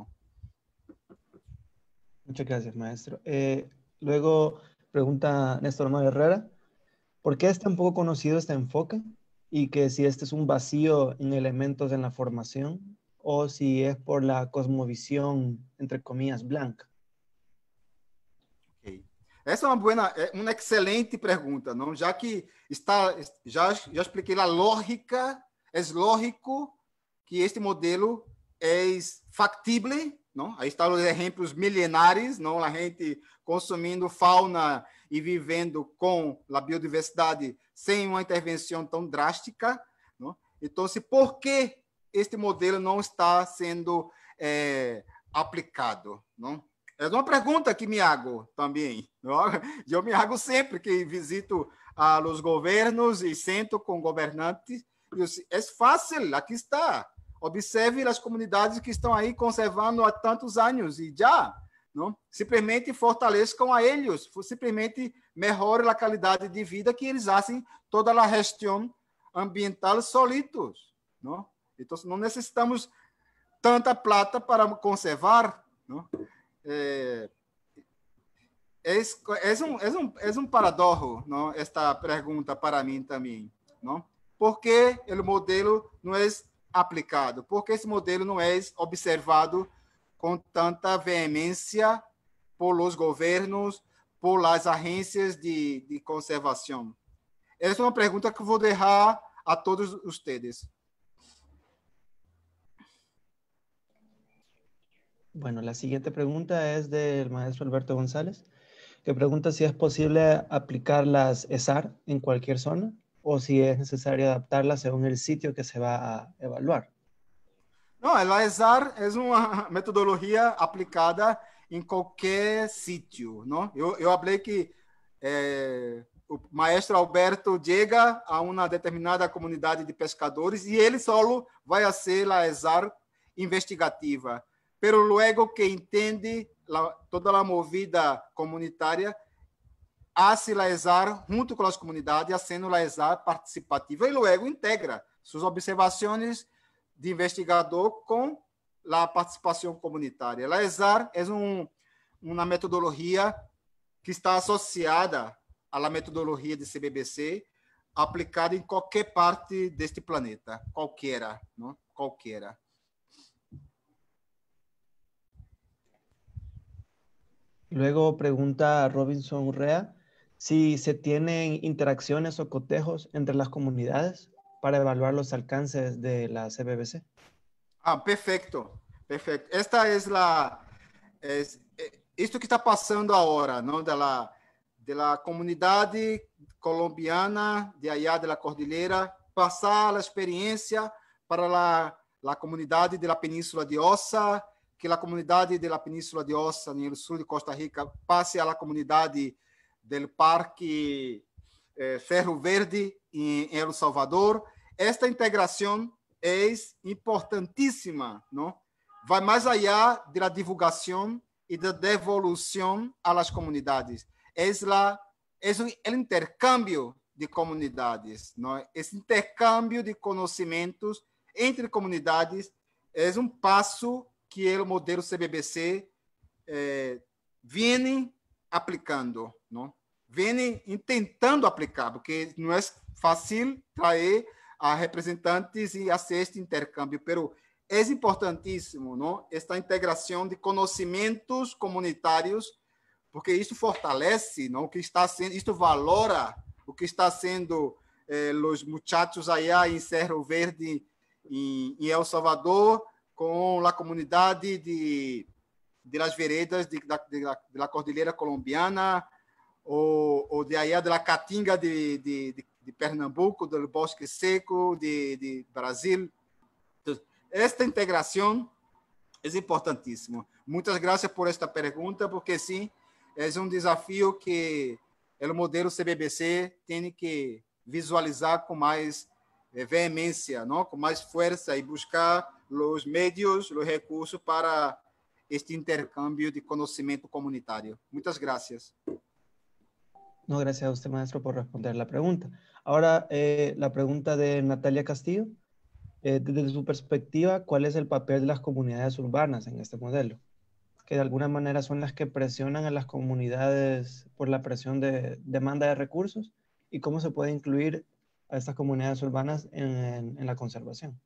Muchas gracias, maestro. Eh, luego pregunta Néstor Omar Herrera, ¿por qué es tan poco conocido este enfoque? Y que si este es un vacío en elementos en la formación o si es por la cosmovisión, entre comillas, blanca. Okay. Essa é uma buena, uma excelente pergunta, não? Já que está, já, já expliquei a lógica, é lógico que este modelo é factível, não? Aí estão os exemplos milenares, não? A gente consumindo fauna e vivendo com a biodiversidade sem uma intervenção tão drástica, não? Então, se por que este modelo não está sendo é, aplicado, não? É uma pergunta que me hago também. Não? Eu me hago sempre que visito a los governos e sento com governantes. É fácil, aqui está. Observe as comunidades que estão aí conservando há tantos anos e já, não? Simplesmente fortaleçam a eles, simplesmente melhore a qualidade de vida que eles fazem toda a gestão ambiental solitos, não? Então, não necessitamos tanta plata para conservar, não? É, é, é, um, é, um, é um paradoxo, não? Esta pergunta para mim também, não? Por que o modelo não é aplicado? Por que esse modelo não é observado com tanta veemência por os governos, por as agências de, de conservação? Essa é uma pergunta que vou deixar a todos vocês. Bueno, la siguiente pregunta es del maestro Alberto González, que pregunta si es posible aplicar las E S A R en cualquier zona o si es necesario adaptarlas según el sitio que se va a evaluar. No, la E S A R es una metodología aplicada en cualquier sitio, ¿no? Yo, yo hablé que eh, o maestro Alberto llega a uma determinada comunidade de pescadores e ele solo vai fazer a E S A R investigativa. Pero luego que entende la, toda a movida comunitária, hace a E S A R junto com as comunidades, fazendo a E S A R participativa e luego integra suas observações de investigador com a participação comunitária. A E S A R é um, uma metodologia que está associada à metodologia de C B B C, aplicada em qualquer parte deste planeta, qualquer, não? Qualquer. Luego pregunta Robinson Urrea si se tienen interacciones o cotejos entre las comunidades para evaluar los alcances de la C B B C. Ah, perfeito, perfeito. Esta é a é, isto que está passando agora, não, da la, de la comunidade colombiana de allá de la cordilheira, passar a experiência para a la comunidade de la Península de Ossa, que a comunidade de la Península de Ossa, no sul de Costa Rica, passe à comunidade do Parque eh, Ferro Verde em El Salvador. Esta integração é importantíssima, não? Vai mais allá da divulgação e da devolução às comunidades. É, la, é o intercâmbio de comunidades, não? Esse intercâmbio de conhecimentos entre comunidades é um passo que o modelo C B B C eh, vem aplicando, não? Vem tentando aplicar, porque não é fácil trazer a representantes e fazer este intercâmbio, mas é importantíssimo, não? Esta integração de conhecimentos comunitários, porque isso fortalece, não? O que está sendo, isto valora o que está sendo eh, os muchachos allá em Cerro Verde, em, em El Salvador, com a comunidade de, de las veredas de, de, de, la, de la cordilheira colombiana, ou, ou de allá de la Caatinga de, de, de, de Pernambuco, do Bosque Seco de, de Brasil. Então, esta integração é importantíssima. Muitas graças por esta pergunta, porque sim, é um desafio que o modelo C B B C tem que visualizar com mais veemência, não? Com mais força e buscar os meios, os recursos para este intercambio de conocimiento comunitario. Muchas gracias. No, gracias a usted, maestro, por responder la pregunta. Ahora, eh, la pregunta de Natalia Castillo. Eh, desde su perspectiva, ¿cuál es el papel de las comunidades urbanas en este modelo? Que de alguna manera son las que presionan a las comunidades por la presión de demanda de recursos, y cómo se puede incluir a estas comunidades urbanas en, en, en la conservación.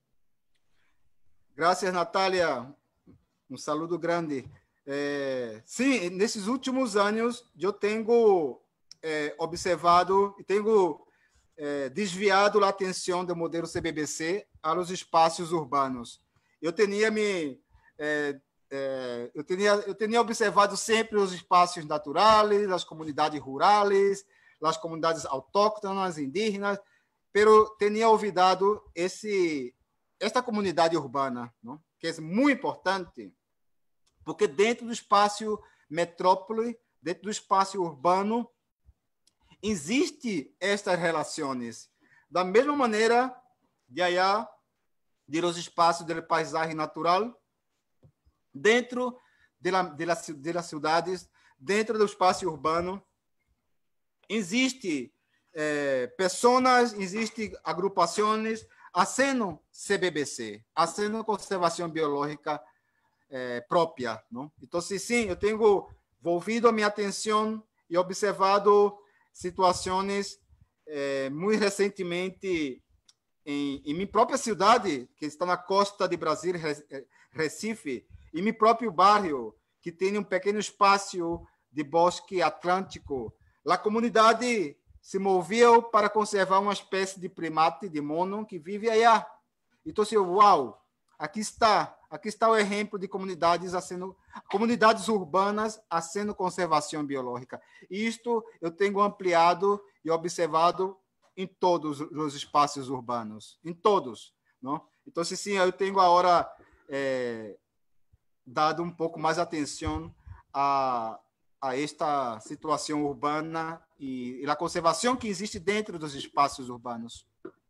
Gracias, Natália. Um saludo grande. É, sim, nesses últimos anos, eu tenho é, observado e tenho é, desviado a atenção do modelo C B B C aos espaços urbanos. Eu tinha me é, é, eu tinha eu tinha observado sempre os espaços naturais, as comunidades rurais, as comunidades autóctonas, indígenas, pero tinha olvidado esse esta comunidade urbana, não? que é muito importante, porque dentro do espaço metrópole, dentro do espaço urbano, existem estas relações. Da mesma maneira, de allá, de los espaços da paisagem natural, dentro de la, de, la, de las cidades, dentro do espaço urbano, existe eh, pessoas, existem agrupações, fazendo C B B C, fazendo conservação biológica eh, própria. Não? Então, sim, eu tenho volvido a minha atenção e observado situações eh, muito recentemente em, em minha própria cidade, que está na costa de Brasil, Recife, e meu próprio bairro, que tem um pequeno espaço de bosque atlântico. A comunidade se moveu para conservar uma espécie de primate, de mono, que vive allá. Então, assim, uau, aqui está, aqui está o exemplo de comunidades sendo, comunidades urbanas fazendo conservação biológica. Isto eu tenho ampliado e observado em todos os espaços urbanos, em todos. Não? Então, sim, eu tenho agora é, dado um pouco mais atenção a, a esta situação urbana e, e a conservação que existe dentro dos espaços urbanos.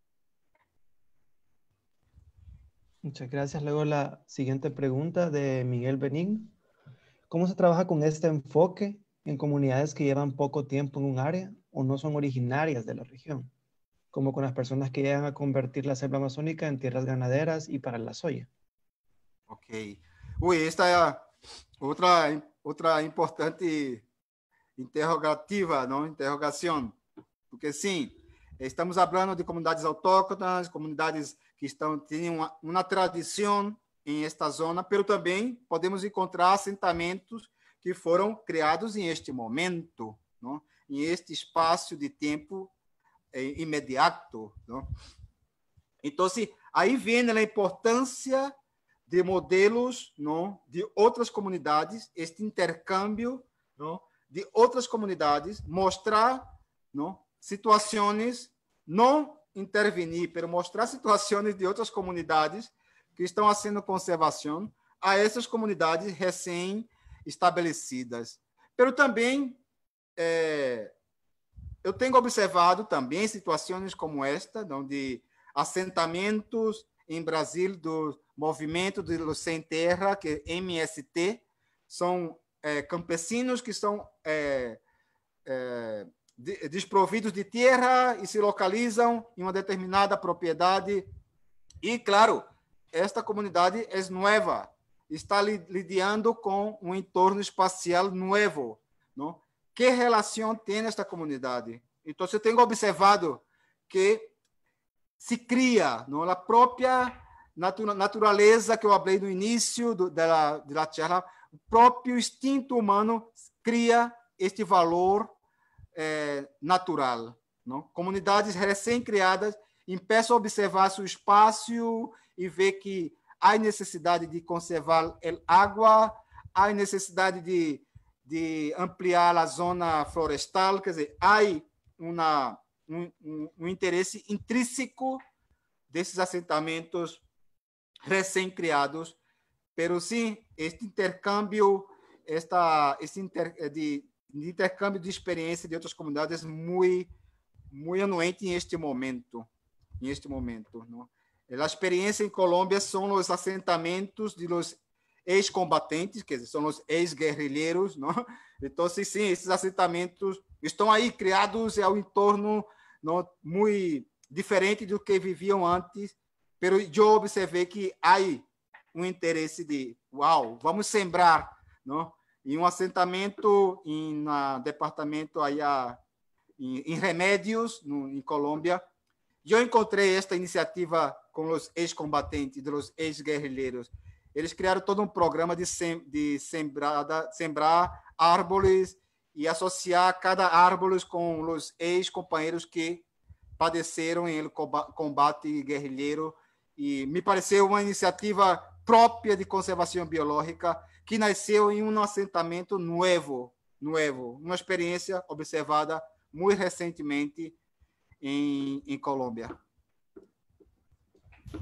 Muchas gracias. Luego la siguiente pregunta de Miguel Benigno. ¿Cómo se trabaja con este enfoque en comunidades que llevan poco tiempo en un área o no son originarias de la región? Como con las personas que llegan a convertir la selva amazónica en tierras ganaderas y para la soya. Ok. Ui, esta é outra, outra importante interrogativa, não? Interrogação. Porque, sim, estamos falando de comunidades autóctonas, comunidades que estão, têm uma, uma tradição em esta zona, mas também podemos encontrar assentamentos que foram criados em este momento, não? Em este espaço de tempo eh, imediato. Não? Então, assim, aí vem a importância de modelos, não? De outras comunidades, este intercâmbio, não? De outras comunidades, mostrar, não? Situações, não intervenir, mas mostrar situações de outras comunidades que estão fazendo conservação a essas comunidades recém-estabelecidas. Mas também, é, eu tenho observado também situações como esta, não, de assentamentos em Brasil do Movimento de Los Sem Terra, que é M S T, são é, campesinos que são é, é, desprovidos de terra e se localizam em uma determinada propriedade. E, claro, esta comunidade é nova, está lidando com um entorno espacial novo. Não? Que relação tem esta comunidade? Então, eu tenho observado que se cria, não, a própria natureza que eu falei no início do, da, da charla, o próprio instinto humano cria este valor é, natural. Não? Comunidades recém-criadas começam a observar seu espaço e ver que há necessidade de conservar a água, há necessidade de, de ampliar a zona florestal, quer dizer, há uma, um, um, um interesse intrínseco desses assentamentos recém-criados, pero sim, este intercâmbio, esta, este inter, de, de intercâmbio de experiência de outras comunidades é muito, muito anuente em este momento, em este momento, não? A experiência em Colômbia são os assentamentos de los ex-combatentes, quer dizer, são os ex-guerrilheiros, não? Então, sim, sim, esses assentamentos estão aí criados ao entorno não, muito diferente do que viviam antes, pero eu observei que há um interesse de, uau, vamos sembrar, não? Em um assentamento em um departamento aí a, em, em Remédios, no, em Colômbia, eu encontrei esta iniciativa com os ex-combatentes, dos ex-guerrilheiros. Eles criaram todo um programa de, sem, de sembrada, sembrar árvores e associar cada árvore com os ex-companheiros que padeceram em combate guerrilheiro. E me pareceu uma iniciativa própria de conservação biológica que nasceu em um assentamento novo, novo, uma experiência observada muito recentemente em, em Colômbia.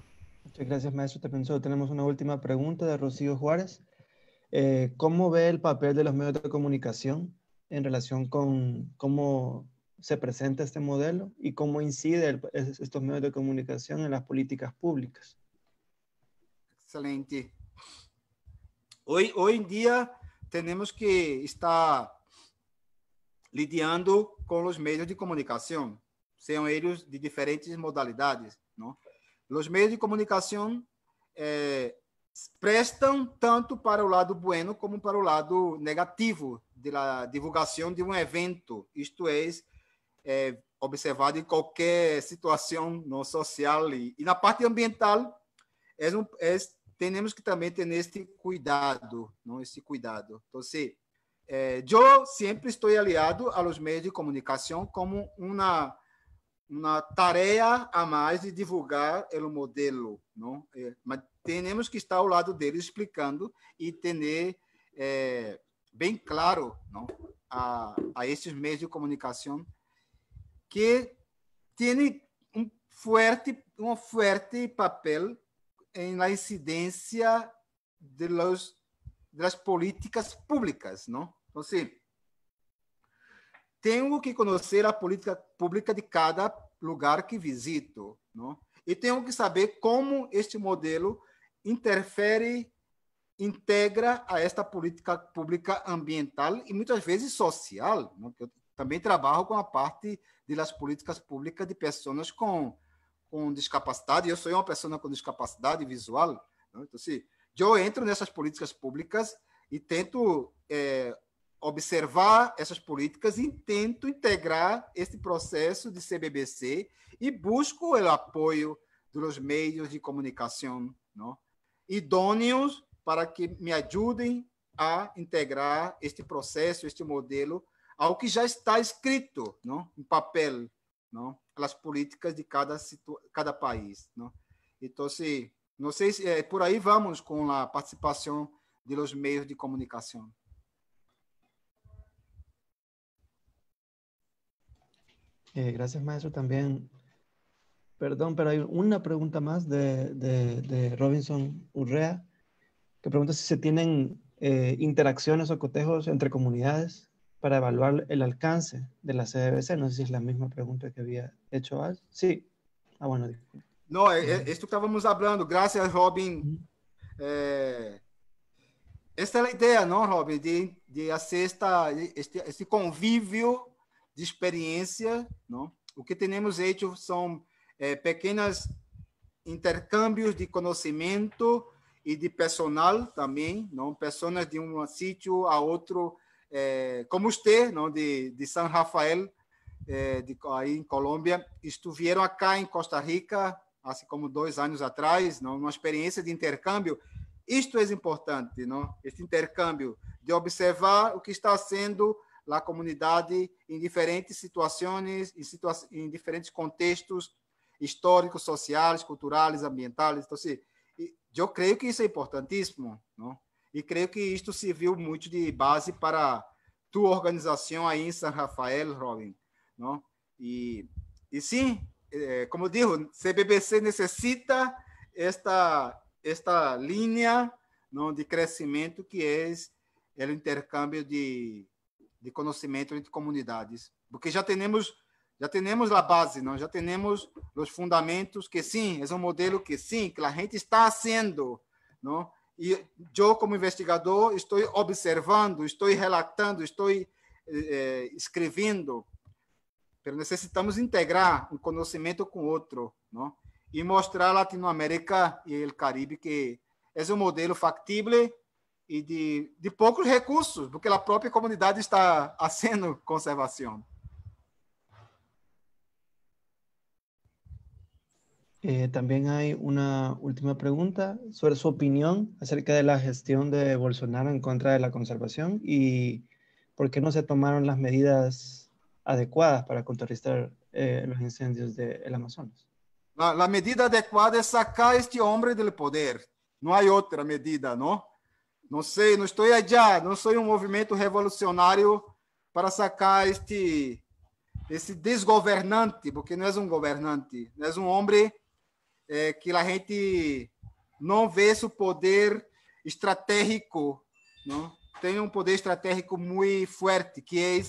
Muchas gracias, maestro. También solo tenemos una última pregunta de Rocío Juárez. Eh, ¿Cómo ve el papel de los medios de comunicación en relación con cómo se presenta este modelo y cómo incide el, estos medios de comunicación en las políticas públicas? Excelente. Hoy, hoy en día tenemos que estar lidiando con los medios de comunicación, sean ellos de diferentes modalidades, ¿no? Los medios de comunicación eh, prestam tanto para o lado bueno como para o lado negativo da divulgação de um evento. Isto é, é observado em qualquer situação no social e, e na parte ambiental é, um, é, temos que também ter este cuidado, não esse cuidado. Então, se, é, eu sempre estou aliado aos meios de comunicação como uma uma tarefa a mais de divulgar o modelo, não? É, mas temos que estar ao lado deles explicando e ter é, bem claro, não? A, a esses meios de comunicação que tem um forte, um forte papel em la incidência de los, das políticas públicas, não? Então, assim, tenho que conhecer a política pública de cada lugar que visito, não? E tenho que saber como este modelo interfere, integra a esta política pública ambiental e muitas vezes social, não? Eu também trabalho com a parte das políticas públicas de pessoas com, com discapacidade. Eu sou uma pessoa com discapacidade visual, não? Então, se eu entro nessas políticas públicas e tento é, observar essas políticas e tento integrar este processo de C B B C e busco o apoio dos meios de comunicação, não? Idôneos para que me ajudem a integrar este processo, este modelo, ao que já está escrito, não? Em papel, não? As políticas de cada, cada país, não? Então, se, não sei se é, por aí vamos com a participação dos meios de comunicação. Eh, gracias, maestro. También, perdón, pero hay una pregunta más de, de, de Robinson Urrea, que pregunta si se tienen eh, interacciones o cotejos entre comunidades para evaluar el alcance de la C B B C. No sé si es la misma pregunta que había hecho Al. Sí. Ah, bueno. Disculpe. No, é, é, esto estábamos hablando. Gracias, Robin. Uh-huh. É, esta é a ideia, não, Robin? De, de fazer esta, este, este convívio de experiência, não? O que temos feito são é, pequenos intercâmbios de conhecimento e de personal também, não? Pessoas de um sítio a outro, é, como você, não? De, de São Rafael, é, de, aí em Colômbia, estiveram aqui em Costa Rica, assim como dois anos atrás, não? Uma experiência de intercâmbio. Isto é importante, não? Este intercâmbio de observar o que está sendo a comunidade em diferentes situações, em, situa em diferentes contextos históricos, sociais, culturais, ambientais. Então, assim, eu creio que isso é importantíssimo, não? E creio que isto serviu muito de base para tua organização aí em São Rafael, Robin, não? E, e sim, é, como eu digo, C B B C necessita esta, esta linha, não, de crescimento que é o intercâmbio de de conhecimento entre comunidades, porque já temos já temos a base, não? Já temos os fundamentos que sim, é um modelo que sim, que a gente está fazendo, não? E eu como investigador estou observando, estou relatando, estou eh, escrevendo, mas necessitamos integrar um conhecimento com outro, não? E mostrar a Latinoamérica e o Caribe que é um modelo factível e de, de poucos recursos, porque a própria comunidade está fazendo conservação. Eh, también hay una última pregunta sobre su opinión acerca de la gestión de Bolsonaro en contra de la conservación y por qué no se tomaron las medidas adecuadas para contrarrestar eh, los incendios del Amazonas. La, la medida adequada é sacar este homem do poder. Não há outra medida, não? Não sei, não estou allá, não sou um movimento revolucionário para sacar este, esse desgovernante, porque não é um governante, é um homem é, que a gente não vê seu poder estratégico, não? Tem um poder estratégico muito forte, que é,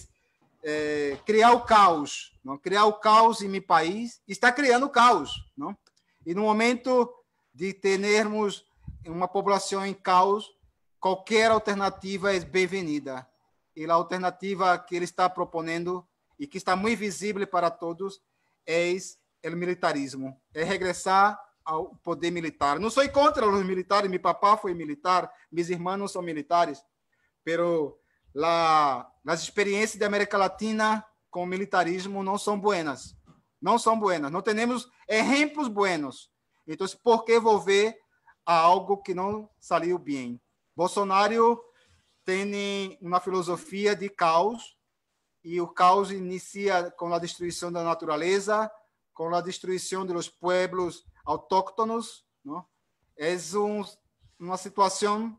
é criar o caos, não? Criar o caos em meu país, está criando caos, não? E no momento de termos uma população em caos, qualquer alternativa é bem-vinda. E a alternativa que ele está propondo e que está muito visível para todos é o militarismo, é regressar ao poder militar. Não sou contra os militares, meu papá foi militar, meus irmãos são militares, pero la, as experiências da América Latina com o militarismo não são buenas, não são buenas, não temos exemplos buenos. Então, por que volver a algo que não saiu bem? Bolsonaro tem uma filosofia de caos, e o caos inicia com a destruição da natureza, com a destruição dos pueblos autóctonos, não? É um, uma situação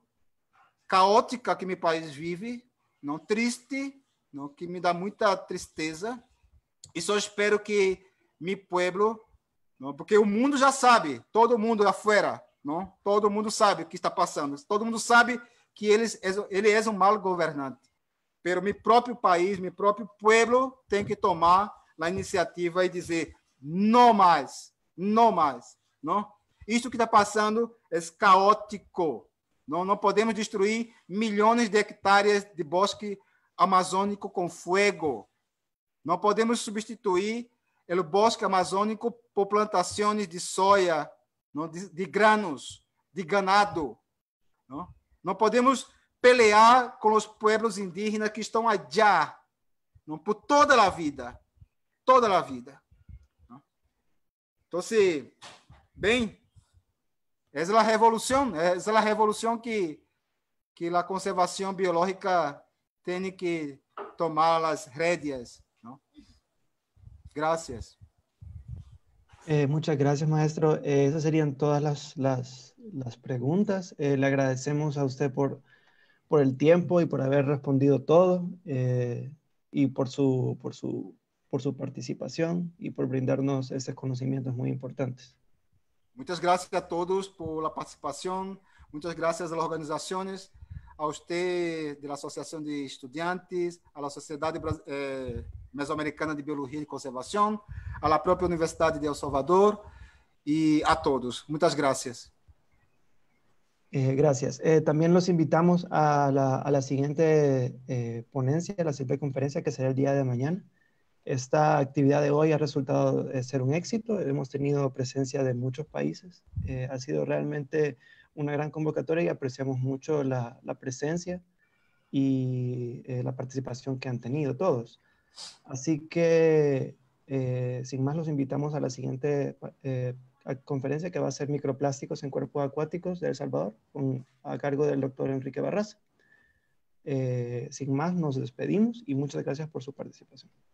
caótica que meu país vive, não triste, não, que me dá muita tristeza, e só espero que meu pueblo, não, porque o mundo já sabe, todo mundo afuera, não? Todo mundo sabe o que está passando, todo mundo sabe que ele, ele é um mau governante, pero meu próprio país, meu próprio pueblo tem que tomar a iniciativa e dizer não mais, não mais, não? Isso que está passando é caótico, não, não podemos destruir milhões de hectares de bosque amazônico com fogo, não podemos substituir o bosque amazônico por plantações de soja, não, de, de granos, de ganado, não? Não podemos pelear com os pueblos indígenas que estão allá, não, por toda a vida, toda a vida. Não? Então, se, bem, essa é a revolução, essa é a revolução que, que a conservação biológica tem que tomar as rédeas. Não? Gracias. Eh, muchas gracias, maestro. Eh, esas serían todas las, las, las preguntas. Eh, le agradecemos a usted por, por el tiempo y por haber respondido todo, eh, y por su, por, su, por su participación y por brindarnos esos conocimientos muy importantes. Muchas gracias a todos por la participación. Muchas gracias a las organizaciones, a usted de la Asociación de Estudiantes, a la Sociedad eh, Mesoamericana de Biología y Conservación, a la propia Universidad de El Salvador y a todos. Muchas gracias. Eh, gracias. Eh, también los invitamos a la, a la siguiente eh, ponencia, a la siguiente conferencia que será el día de mañana. Esta actividad de hoy ha resultado eh, ser un éxito. Hemos tenido presencia de muchos países. Eh, ha sido realmente una gran convocatoria y apreciamos mucho la, la presencia y eh, la participación que han tenido todos. Así que, eh, sin más, los invitamos a la siguiente eh, conferencia, que va a ser Microplásticos en Cuerpos Acuáticos de El Salvador, con, a cargo del doctor Enrique Barraza. Eh, sin más, nos despedimos y muchas gracias por su participación.